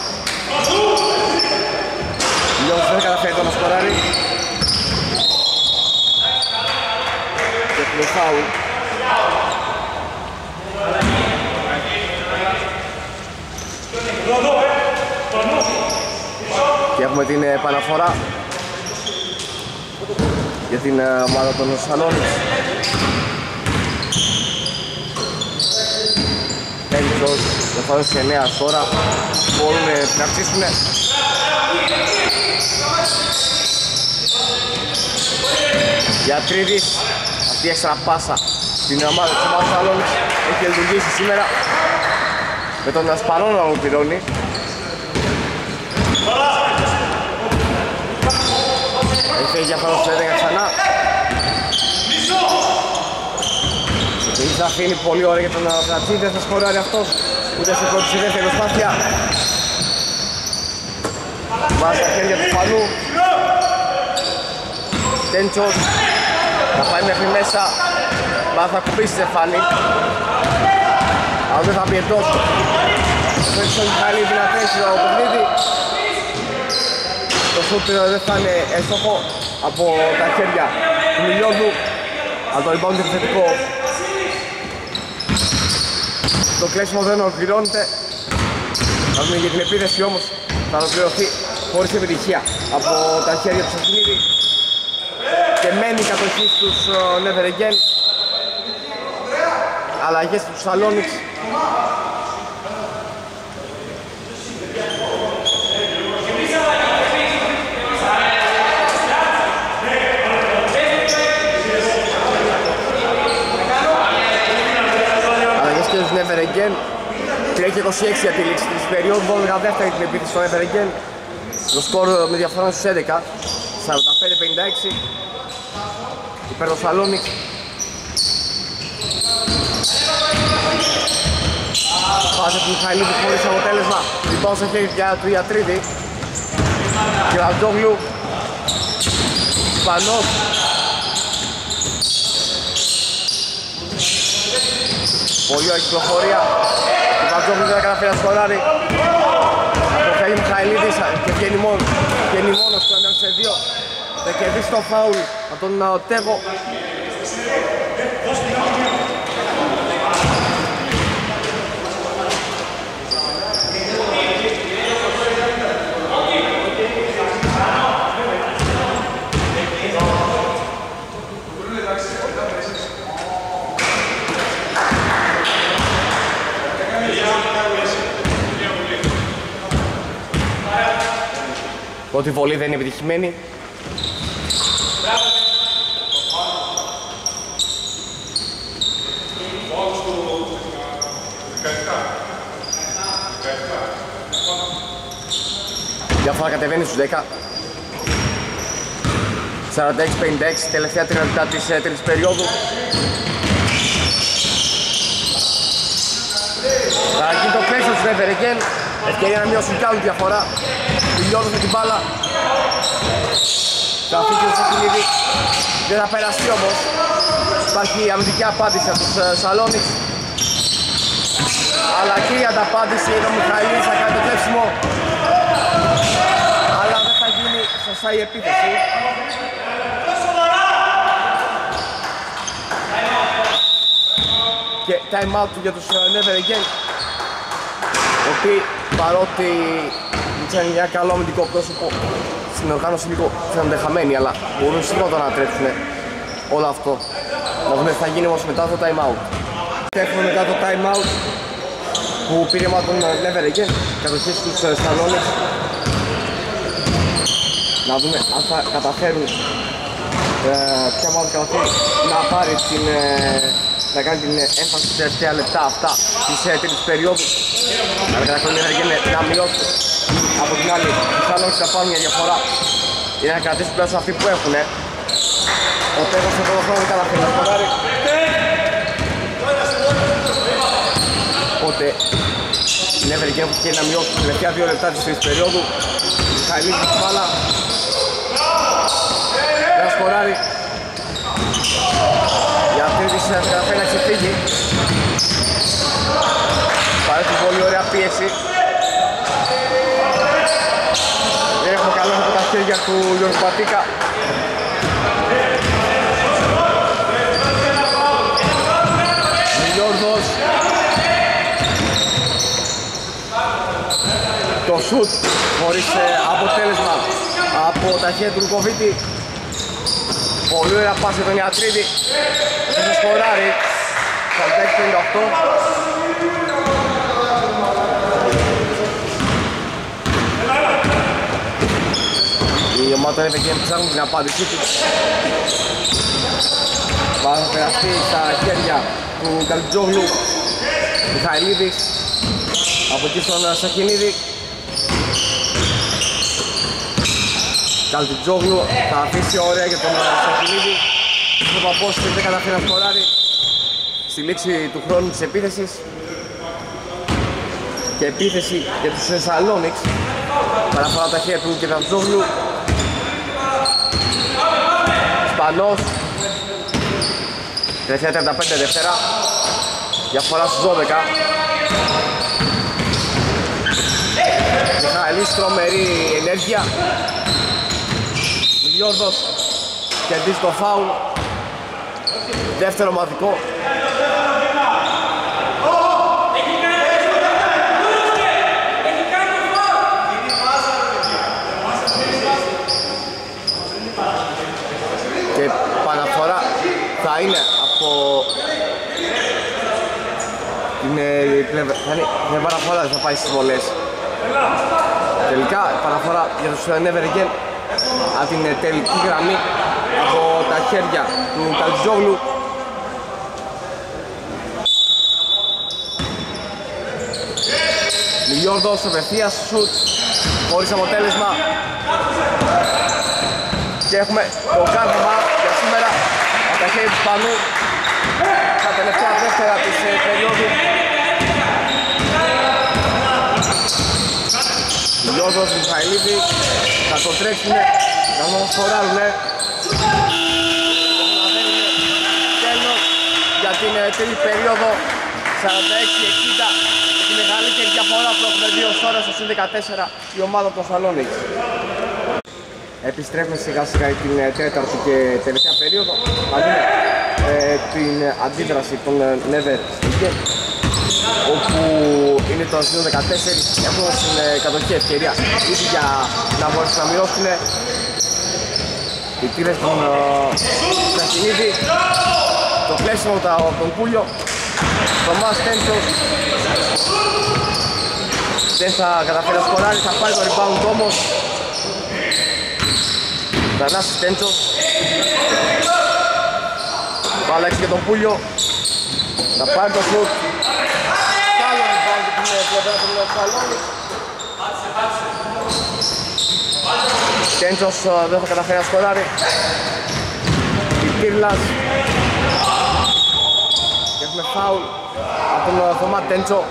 Λιώδης δεν καταφέρει το να σκοράρει. Και έχουμε φάουλ. Και έχουμε την επαναφορά για την ομάδα των Σαλόνικς. Τέντσος, διαφορές σε εννέα τώρα, μπορούν να αυξήσουν. Γιατρίδης, αυτή η έξτρα πάσα στην ομάδα της ομάδας Σαλόνικς έχει λειτουργήσει σήμερα με τον Ασπανό να μου πληρώνει. Έχει φύγει για πάνω στους έντεκα ξανά. Εκεί θα αφήνει πολύ ωραία για τον Φρατσί, δεν θα σκοράρει αυτός ούτε σε πρώτη σε δεύτερη προσπάθεια. Βάζει τα χέρια του Φανού. Τέντσος θα πάει μέχρι μέσα. Μα θα κουμπίσει σε Φάνη. Αλλά δεν θα πει εντός. Πρέπει στον Μιχαηλίδη να τρέξει το παιχνίδι. Το σούτ δεν θα είναι έστοχο από τα χέρια του Μιλιόδου. Αλλά το rebound είναι θετικό. Το κλέσιμο δεν ολοκληρώνεται. Θα δούμε για την επίθεση όμως θα ολοκληρωθεί χωρίς επιτυχία από τα χέρια του Σαφνίδη. Και μένει η κατοχή στους Never Again. Αλλαγές στους Σαλόνικς. Αλλαγές και στους Never Again. τρία και είκοσι έξι για τη λήξη της περίοδου, δώδεκα δεύτερη την επίθεση στο Never Again. Το σκορ με διαφορά στους έντεκα, σαράντα πέντε πενήντα έξι. Υπέρ το Σαλόνικς. Πάσε του Μιχαηλίδη χωρίς αποτέλεσμα. Λοιπόν σε χέρια του Ιατρίδη. Κυραντόγλου. Σπανός. Πολύ ωραία κυκλοφορία. Ο Παντζόγλου δεν θα καταφέρει να σκοράρει. Το φέρει Μιχαηλίδης και βγαίνει μόνο. Βγαίνει μόνο στο ένα σε δύο. Θα κερδίσει το φάουλ από τον Τέγο. Πρώτη βολή δεν είναι επιτυχημένη. Διαφορά κατεβαίνει στους δέκα. σαράντα έξι πενήντα έξι, τελευταία τριάντα λεπτά της τρίτης περίοδου. Θα γίνει το πλαίσιο του Never Again. Ευκαιρία να μειώσουν κι άλλη διαφορά. Μιλιόδος με την μπάλα. Θα φύγει ο Σακινίδη. Δεν θα περαστεί όμως. Υπάρχει αμυντική απάντηση από τους Σαλόνικς. Αλλά και η ανταπάντηση είναι ο Μιχαηλίδης, θα κάνει το κλέψιμο. Αλλά δεν θα γίνει σωστά η επίθεση. Και time out για τους Never Again. Οι οποίοι παρότι ήταν μια καλό αμυντικό πρόσωπο στην οργάνωση λίγο φαίνονται χαμένοι, αλλά μπορούν σίγουρα να τρέψουν όλο αυτό. Να δούμε τι θα γίνει όμως μετά το time out. Έχουμε μετά το time out που πήρε μάλλον τον Never Again, κατοχή στους Σαλόνικς. Να δούμε αν θα καταφέρουν ε, ποια μάλλον καταφέρει να πάρει την, ε, να κάνει την έμφαση στα τελευταία λεπτά αυτά της ε, τρίτης περίοδου. Αν καταφέρουν να γίνει να μειώσουν. Από την άλλη, οι Σαλόνικς θα πάρουν μια διαφορά για να κρατήσουν πλέον αυτοί που έχουν. Ο Τέγος σε πρώτο χρόνο δεν καταφέρει να σκοράρει. Οπότε η Never Again που είχε να μειώσει τα τελευταία δύο λεπτά της τρίτης περίοδου. Μιχαηλίδης με την μπάλα. Δεν θα σκοράρει. Για αυτή τη θα καταφέρει να ξεφύγει. Παρέχει πολύ ωραία πίεση. Δεν έχουμε καλό από τα χέρια του Γιώργου Πατίκα. Γιώργος. Το σουτ χωρίς αποτέλεσμα από τα χέρια του Λουκοβίτη. Πολύ ωραία πάση για τον Ιατρίδη. Δεν θα σκοράρει. σαράντα έξι πενήντα οκτώ. Η ομάδα Never Again ψάχνουν την απάντησή του. του Καλτζόγλου. Μιχαηλίδης από εκεί στον Σαχινίδη. Καλτζόγλου θα αφήσει ωραία για τον Σαχινίδη. Ο Παπός δεν καταφέρει να σκοράρει στη λήξη του χρόνου της επίθεσης. Και επίθεση για τους Θεσσαλόνιξ. Παραφορά τα χέρια του Καλτζόγλου. Σπανός. Τελευταία τριάντα πέντε δεύτερα. Διαφορά στους δώδεκα. Μιχαηλής, τρομερή ενέργεια. Μιλιόρδος κερδίζει το φάουλ. Δεύτερο ομαδικό. Και παναφορά θα είναι από την πλευρά, θα είναι την παραφορά, δεν θα πάει στις βολές. Τελικά παραφορά για τους Never Again από την τελική γραμμή από τα χέρια του Καλτζόγλου. Μιλιόρδος απευθείας σουτ χωρίς αποτέλεσμα. Και έχουμε το κάρβημα για σήμερα από τα χέρια του Σπανού στα τελευταία δεύτερα της ε, περίοδου. Μιλιόρδος, Μιχαηλίδη θα το τρέξουνε, θα το σκοράρουνε. Τέλος για την ε, τρίτη περίοδο, σαράντα έξι εξήντα. Τη μεγαλύτερη διαφορά που έχουμε δύο ώρες στο συν δεκατέσσερα η ομάδα των Θεσσαλόνικς. Επιστρέφουμε σιγά σιγά την τέταρτη και τελευταία περίοδο. Θα δούμε ε, την αντίδραση των Never Again, όπου είναι το συν δεκατέσσερα, έχουν στην ε, κατοχή ευκαιρία ήδη για να μπορέσουν να μειώσουν οι τύρες των Σαχινίδη. Το πλαίσιο από τον Πούλιο, το Μας Τέντσος δεν θα καταφέρει να σκοράρει, θα πάρει το rebound όμως. Θανάσης Τέντσος, βάλα έξω για τον Πούλιο, θα πάρει το σουτ. Καλό rebound για την πλευρά των Θεσσαλόνιξ. Τέντσος δεν θα καταφέρει να σκοράρει. Πυρλάς. Και έχουμε φάουλ από τον Θωμά Τέντσο.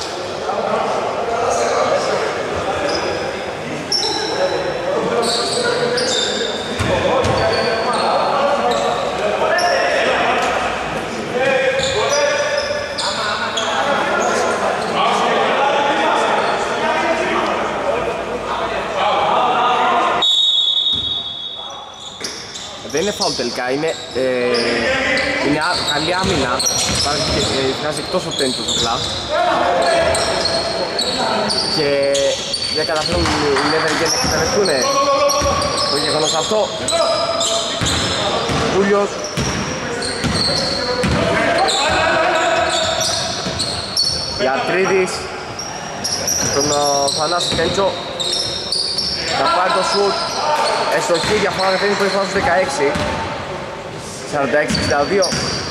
Δεν είναι φάουλ τελικά, είναι, ε, είναι α, καλή άμυνα. Βγάζει εκτός ο Τέντσος απλά. Και δεν καταφέρουν οι Never Again να εκμεταλλευτούν το γεγονός αυτό. Βούλιος. Γιατρίδης. Τον Θανάση Τέντσο. Θα πάρει το σουτ. Εστοχή, διαφορά δεν είναι πολύ στους δεκαέξι. σαράντα έξι εξήντα δύο.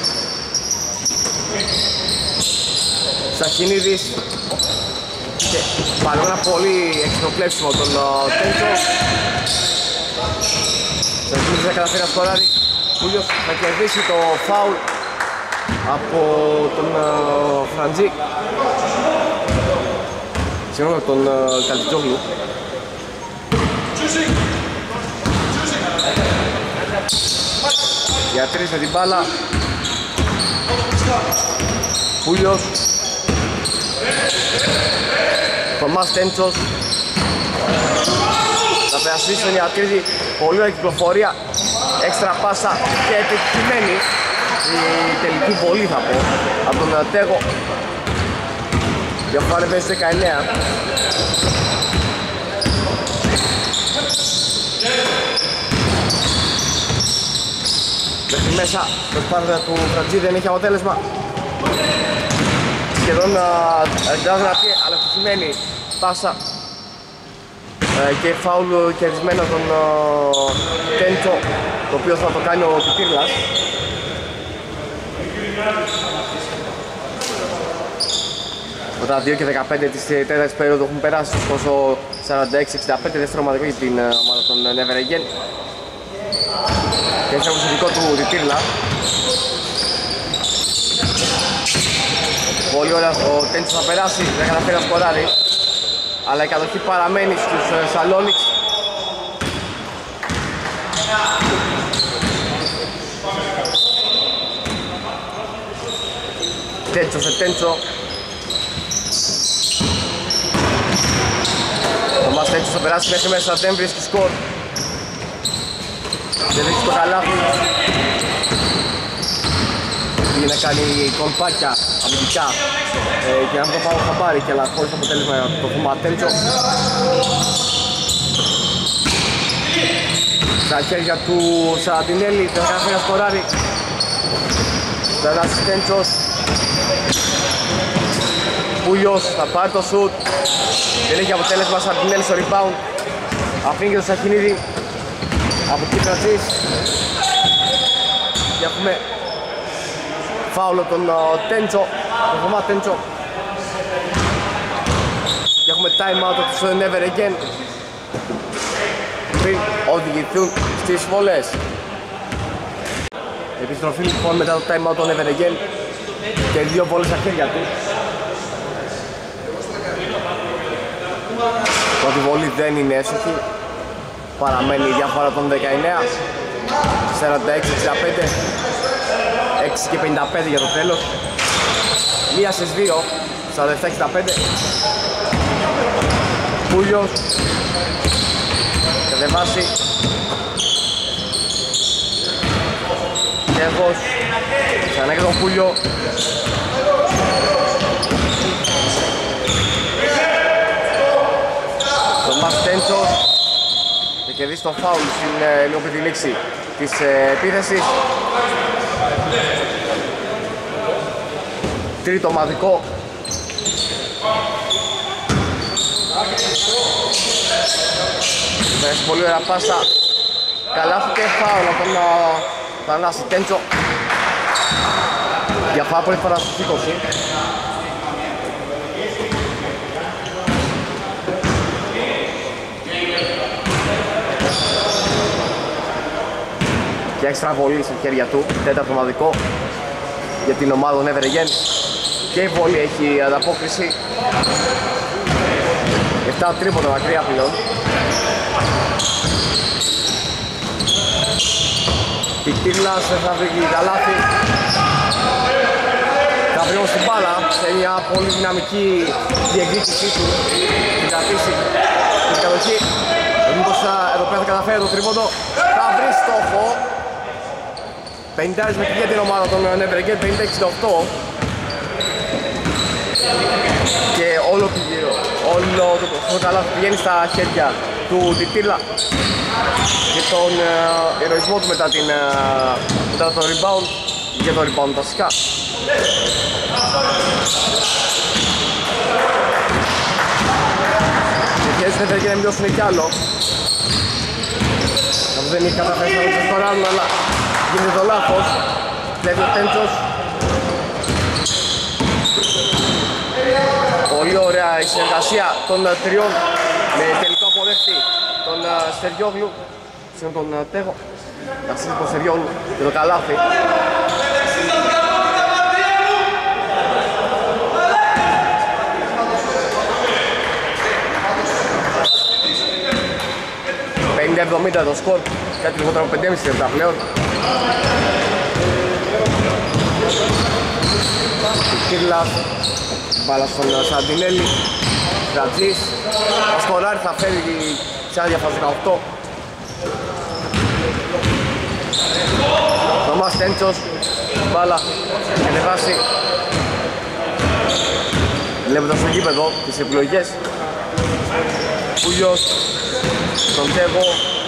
Σαχινίδης. Και πάλι ένα πολύ έξυπνο κλέψιμο τον Τέντσο. Σαχινίδης θα καταφέρει να σκοράρει. Πούλιος θα κερδίσει το φάουλ από τον Φραντζή. Συγγνώμη, τον Καλτζόγλου. Για τρεις με την μπάλα. Πούλιος. Θωμάς Τέντσος. Θα περασπίσει τον Ιατρίδη. Πολύ ωραία κυκλοφορία. Έξτρα πάσα και επιτυχημένη η τελική βολή, θα πω, από τον Τέγο. Διαφορά είναι στους δεκαεννέα. Μέχρι μέσα το σπάρδα του Φραντζή δεν έχει αποτέλεσμα. Σχεδόν δυνατή αλλά επιτυχημένη πάσα και φάουλ κερδισμένο τον Τέντσο, το οποίο θα το κάνει ο Πιπίρλας. Μετά δύο και δεκαπέντε της τέταρτης περίοδου έχουν περάσει στο σκορ σαράντα έξι εξήντα πέντε, δεύτερο ομαδικό για την ομάδα των Never Again. Και έτσι από το δικό του Τιτήρλα. Πολύ ωραία, ο Τέντσος θα περάσει, δεν καταφέρει να σκοράρει. Αλλά η κατοχή παραμένει στους Salonics. Τέντσο σε Τέντσο. Ο Μας Τέντσος θα περάσει μέχρι μέσα, δεν βρίσκει σκορ. Δεν βρίσκει το καλάθι. Πήγε να κάνει κολπάκια αμυντικά ε, και να το πάω χαμπάρι και αλλά χωρίς αποτέλεσμα το θέμα Τέντσο. Στα χέρια του Σαραντινέλη, δεν θα καταφέρει να σκοράρει. Περάσει Τέντσος. Πούλιος θα πάρει το σουτ. Δεν έχει αποτέλεσμα, Σαραντινέλη στο rebound. Αφήνει και το Σαχινίδη. Από εκεί Κρατζής. Και έχουμε φάουλο τον Τέντσο, τον Θωμά Τέντσο. Και έχουμε time out του Never Again πριν οδηγηθούν στις βολές. Επιστροφή λοιπόν μετά το time out του Never Again και δύο βολές στα χέρια του. Πρώτη βολή δεν είναι εύστοχη. Παραμένει η διαφορά των δεκαεννέα σαράντα έξι εξήντα πέντε, έξι και πενήντα πέντε για το τέλος. Μία στις δύο, σαράντα επτά εξήντα πέντε. Πούλιος κατεβάσει. Κέρβος ξανά και τον Πούλιο. Τον Μας Τέντσος θα κερδίσει το φάουλ στην ε, λίγο πριν τη λήξη της ε, επίθεσης. Τρίτο ομαδικό. Πέρασε πολύ ωραία πάσα. Καλάθι και φάουλ από τον Θανάση Τέντσο. Διαφορά πρώτη φορά στους είκοσι. Και έξτρα βολή στα χέρια του, τέταρτο ομαδικό για την ομάδα Never Again. Και η βολή έχει ανταπόκριση. εφτά τρίποντα μακριά πλέον. Τιτήρλας θα βρει καλάθι. Θα βρει όμως την μπάλα σε μια πολύ δυναμική διεκδίκησή του. Την κρατήσει την κατοχή. Μήπως εδώ πέρα θα καταφέρει το τρίποντο. Θα βρει στόχο. πενήντα με για την ομάδα των Never Again, πενήντα εξήντα οκτώ. Και όλο το γύρο, όλο το καλάθι πηγαίνει στα χέρια του Τιτήρλα και τον uh, ηρωισμό του μετά, την, uh, μετά το rebound και το rebound βασικά. Οι χέρες δεν πρέπει να μειώσουν κι άλλο. Αυτό δεν έχει καταφέρει να το σκοράρουν, αλλά γίνεται το λάθος. Βλέπει ο Τέντσος. Πολύ ωραία η συνεργασία των τριών με τελικό αποδέχτη τον Στεριόγλου, τον Τέγο, ταξίδι τον Στεριόγλου και το καλάθι. πενήντα εβδομήντα το σκορ, κάτι λιγότερο από πέντε και μισό λεπτά πλέον. Τιτήρλας, μπάλα στον Σαντινέλη, Κρατζής, ο σκοράρι θα φέρει σε άλλη διαφορά δεκαοκτώ. Θωμάς Τέντσος, μπάλα και ανεβάσει. Βλέποντας στο γήπεδο τις επιλογές. Πούλιος, τον Τέγο.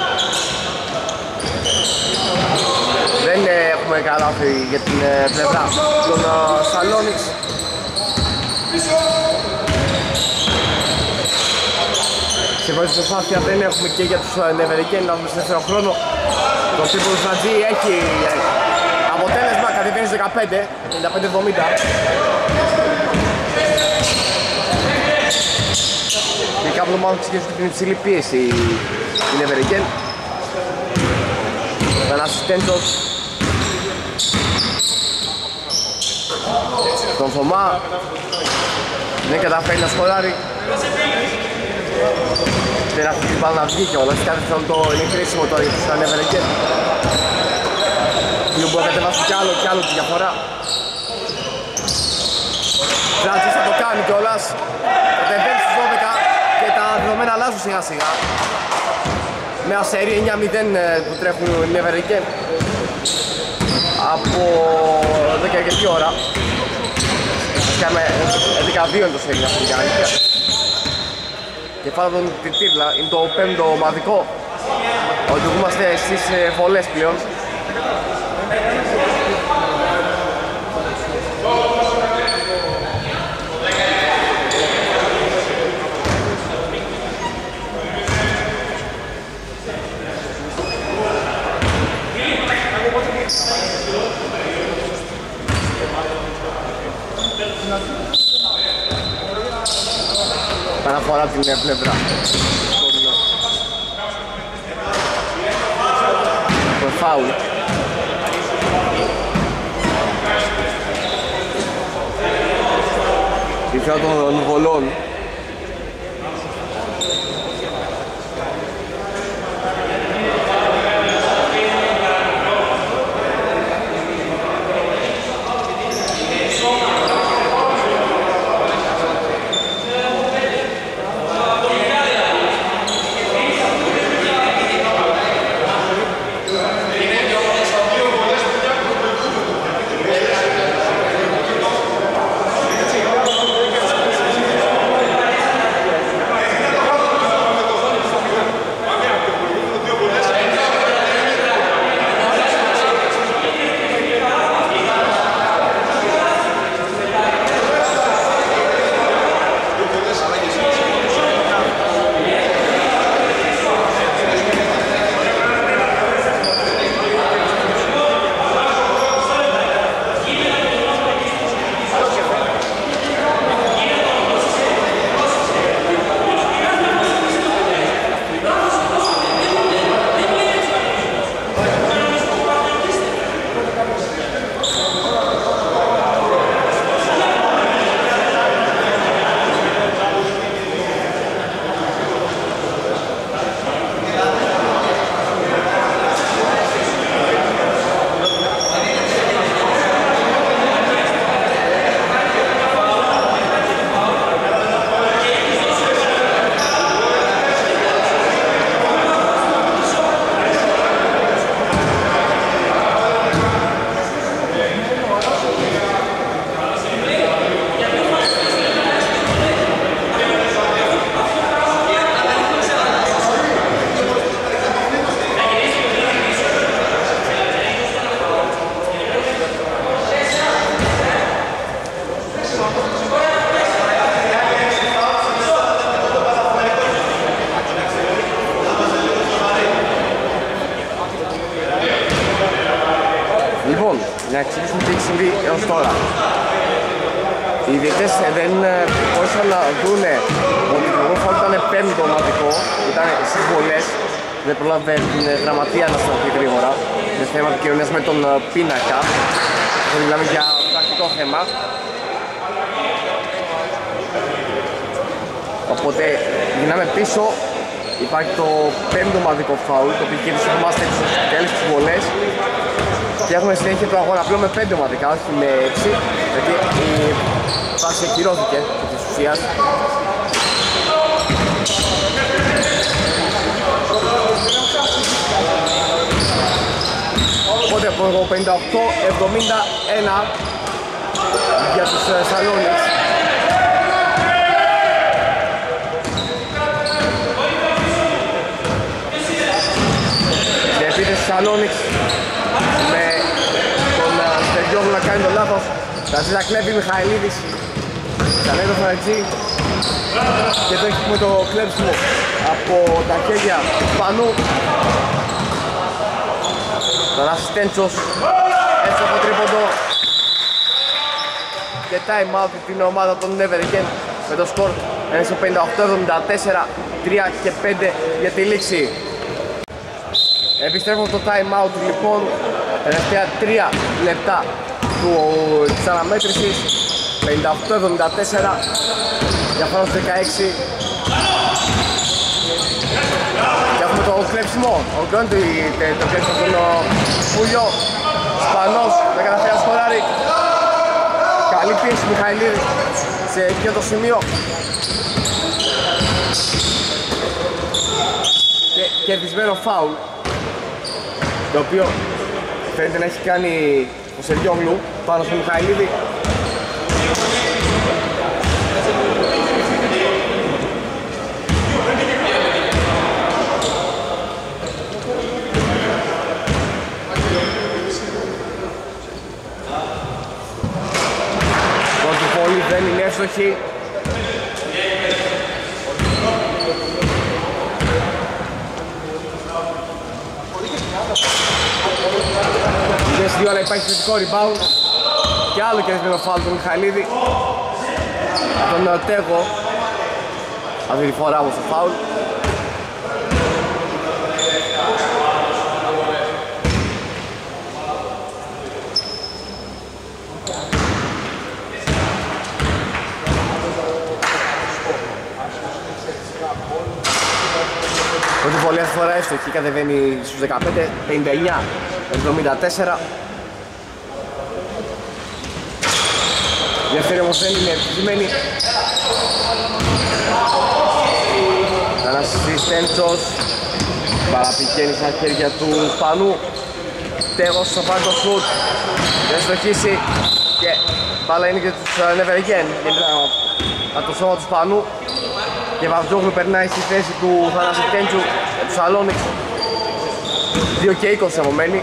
Δεν έχουμε καλάθι για την πλευρά των Salonics. Σε πρώτη προσπάθεια δεν έχουμε και για τους Never Again, να δούμε στο δεύτερο χρόνο. Το τύπο του Φρατζή έχει αποτέλεσμα, κατεβαίνει στο δεκαπέντε, πενήντα πέντε εβδομήντα. Και κάποιο μάλλον ξεκινήσουν την υψηλή πίεση η Νεβερεγγέν. Θανάσης Τέντσος. Τον Θωμά. Δεν καταφέρει να σκοράρει. Δεν αυτή την μπάλα να βγει κιόλας. Κάτι θέλω το είναι κρίσιμο τώρα για τους Νεβερεγγέν. Φίλου μπορεί να κατεβάσει κι άλλο κι άλλο τη διαφορά. Φράντσις θα το κάνει κιόλας. Κατεβαίνει στους δώδεκα και τα δεδομένα αλλάζουν σιγά σιγά. Με ασέρι εννιά μηδέν που τρέχουν οι Νεβερεγγέν από δέκα και δύο ώρα. Κάνουμε δεκαδύο είναι το σέρι αυτή την αλήθεια. Και πάνω τον την τύρλα είναι το πέμπτο ομαδικό. Οδηγούμαστε στις βολές πλέον. Αναφορά την πλευρά. Το φάουλ. Η θέα των βολών. Να εξηγήσουμε τι έχει συμβεί έως τώρα. Οι διαιτητές δεν μπορούσαν να δουν ότι το γόφαλ ήταν πέμπτο ομαδικό, ήταν στις βολές, δεν πρόλαβε την γραμματεία να σταθεί γρήγορα. Είναι θέμα επικοινωνίας με τον πίνακα, δεν μιλάμε για πρακτικό θέμα. Οπότε γυρνάμε πίσω, υπάρχει το πέμπτο ομαδικό φάουλ, το οποίο κέρδισε το Μάστερ και άλλες τις βολές. Και έχουμε συνέχεια το αγώνα πλέον με πέντε ομαδικά, όχι με έξι, γιατί η φάση ακυρώθηκε επί της ουσίας. Οπότε από πενήντα οκτώ εβδομήντα ένα για τους Σαλόνικς. Και επίθεση Σαλόνικς με τον Στεριόγλου να κάνει το λάθος. Θα ζει να κλέβει Μιχαηλίδης, θα λέει το Φραντζή και εδώ έχουμε το κλέψιμο από τα χέρια του Πανού. Τον Ασιστέντσος, έτσι από τρίποντο, και time out την ομάδα των Never Again με το σκορ στο πενήντα οκτώ εβδομήντα τέσσερα, τρία και πέντε για τη λήξη. Επιστρέφω το time out λοιπόν, τελευταία τρία λεπτά του, της αναμέτρησης, πενήντα οκτώ εβδομήντα τέσσερα, διαφορά στους δεκαέξι. Και έχουμε το κλέψιμο, ο Γκόντι, το κλέψιμο στον Πούλιο, Σπανός, δεν καταφέρει να σκοράρει. Καλή πίεση του Μιχαηλίδη σε εκείνο το σημείο. Και κερδισμένο φάουλ, το οποίο φαίνεται να έχει κάνει ο Σεριόγλου πάνω στον Μιχαηλίδη. Πρώτη δεν είναι εύστοχη. Στις δύο αλλά υπάρχει θετικό rebound και άλλο κερδισμένο φάουλ του Μιχαηλίδη, τον Τέγο, αυτή τη φορά όμως το φάουλ. Πρώτη βολή αυτή φορά εύστοχη, κατεβαίνει στους δεκαπέντε, πενήντα εννιά εβδομήντα τέσσερα. Δεύτερη όμως δεν είναι επιτυχημένη. Θανάσης Τέντσος παραπηγαίνει στα χέρια του Σπανού. Τέγος θα πάρει το σουτ, δεν στοχίσει και μπάλα είναι και τους Never Again. Από το σώμα του Σπανού και Βαβτζόγλου περνάει στη θέση του Θανάση Τέντσου για τους Σαλόνικς. δύο και είκοσι απομένει.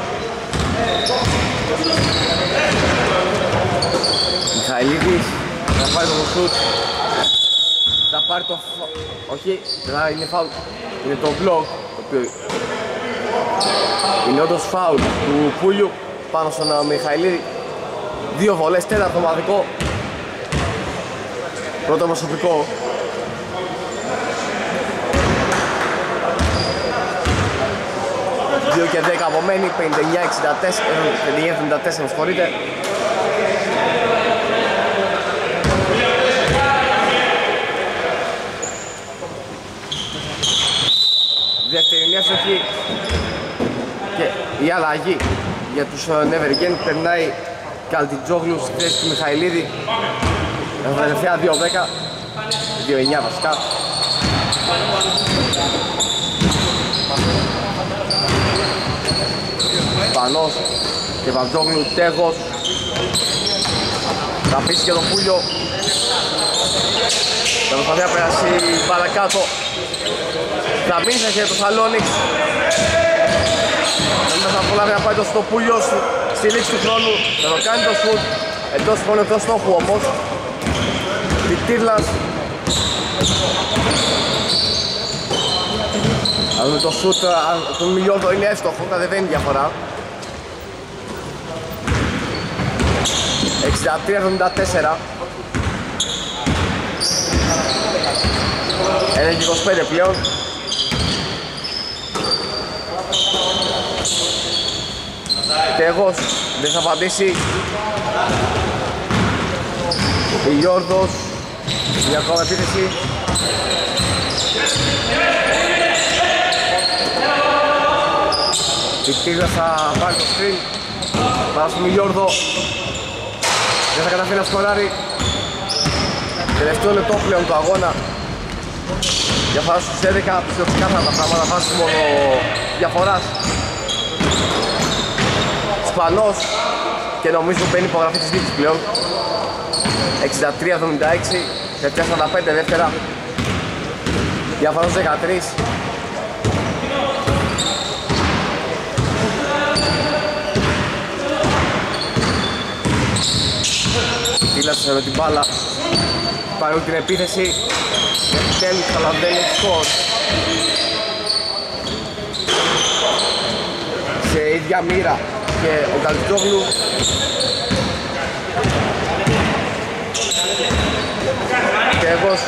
Μιχαηλίδης θα πάρει το σουτ, θα πάρει το φα... όχι, δεν είναι φάουλ, είναι το μπλοκ, το οποίο είναι όντως φάουλ του Πούλιου πάνω στον Μιχαηλίδη. Δύο βολές, τέταρτο ομαδικό, πρώτο προσωπικό. δύο και δέκα απομένει, πενήντα εννιά εβδομήντα τέσσερα, με συγχωρείτε. Δεύτερη είναι εύστοχη και η αλλαγή για τους Never Again, περνάει Καλτιτζόγλου στη θέση του Μιχαηλίδη. Έχουμε τελευταία δύο δέκα, δύο εννιά βασικά. Πανός και Βαντζόγλου, Τέγος. Θα αφήσει και το Πούλιο. Θα προσπαθεί να περάσει μπάλα κάτω. Θα μείνει στα χέρια του Σαλόνικς. Δεν θα προλάβει να πάει το στο Πούλιο στη λήξη του χρόνου. Θα το κάνει το σουτ εντός χρόνου, εκτός στόχου όμως. Πιτήρλας. Θα δούμε το σουτ του Μιλιόρδο, είναι εύστοχο, κατεβαίνει διαφορά. εξήντα τρία εβδομήντα τέσσερα. ένα και είκοσι πέντε πλέον. Τέγος δεν θα απαντήσει. Μιλιόρδος για ακόμα επίθεση. Πιτήρλας θα πάρει το screen. Πάρα στο Μιλιόρδο. Δεν θα καταφέρει να σκοράρει. Τελευταίο λεπτό πλέον του αγώνα. Διαφορά στους έντεκα, πιστοτικά θα τα πράγματα, βάσει μόνο διαφοράς. Σπανός και νομίζω μπαίνει υπογραφή της νίκης πλέον. εξήντα τρία εβδομήντα έξι, τελευταία σαράντα πέντε δεύτερα. Διαφορά στους δεκατρία. Τίλασε με την μπάλα, πάρει την επίθεση. Τέλος, αλλά δεν έχει σκορ. Σε ίδια μοίρα και ο Καλτιτζόγλου. Ολυμπιακός.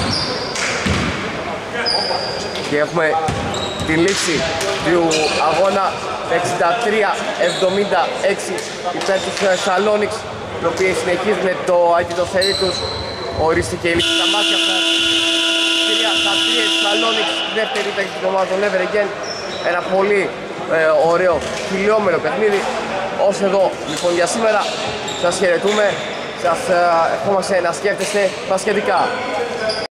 Και έχουμε την λήξη του αγώνα εξήντα τρία εβδομήντα έξι υπέρ τους Σαλόνιξ, οι οποίοι συνεχίζουν το αντιτοθερή τους. Ορίστηκε η λήξη στα μάτια αυτά. τρία στα τρία Σαλόνιξ, δεύτερη ήταν στην ομάδα των Never Again. Ένα πολύ ε, ωραίο χιλιόμερο παιχνίδι. Ως εδώ λοιπόν για σήμερα. Σας χαιρετούμε. Σας ε, ευχόμαστε να σκέφτεστε μπασκετικά.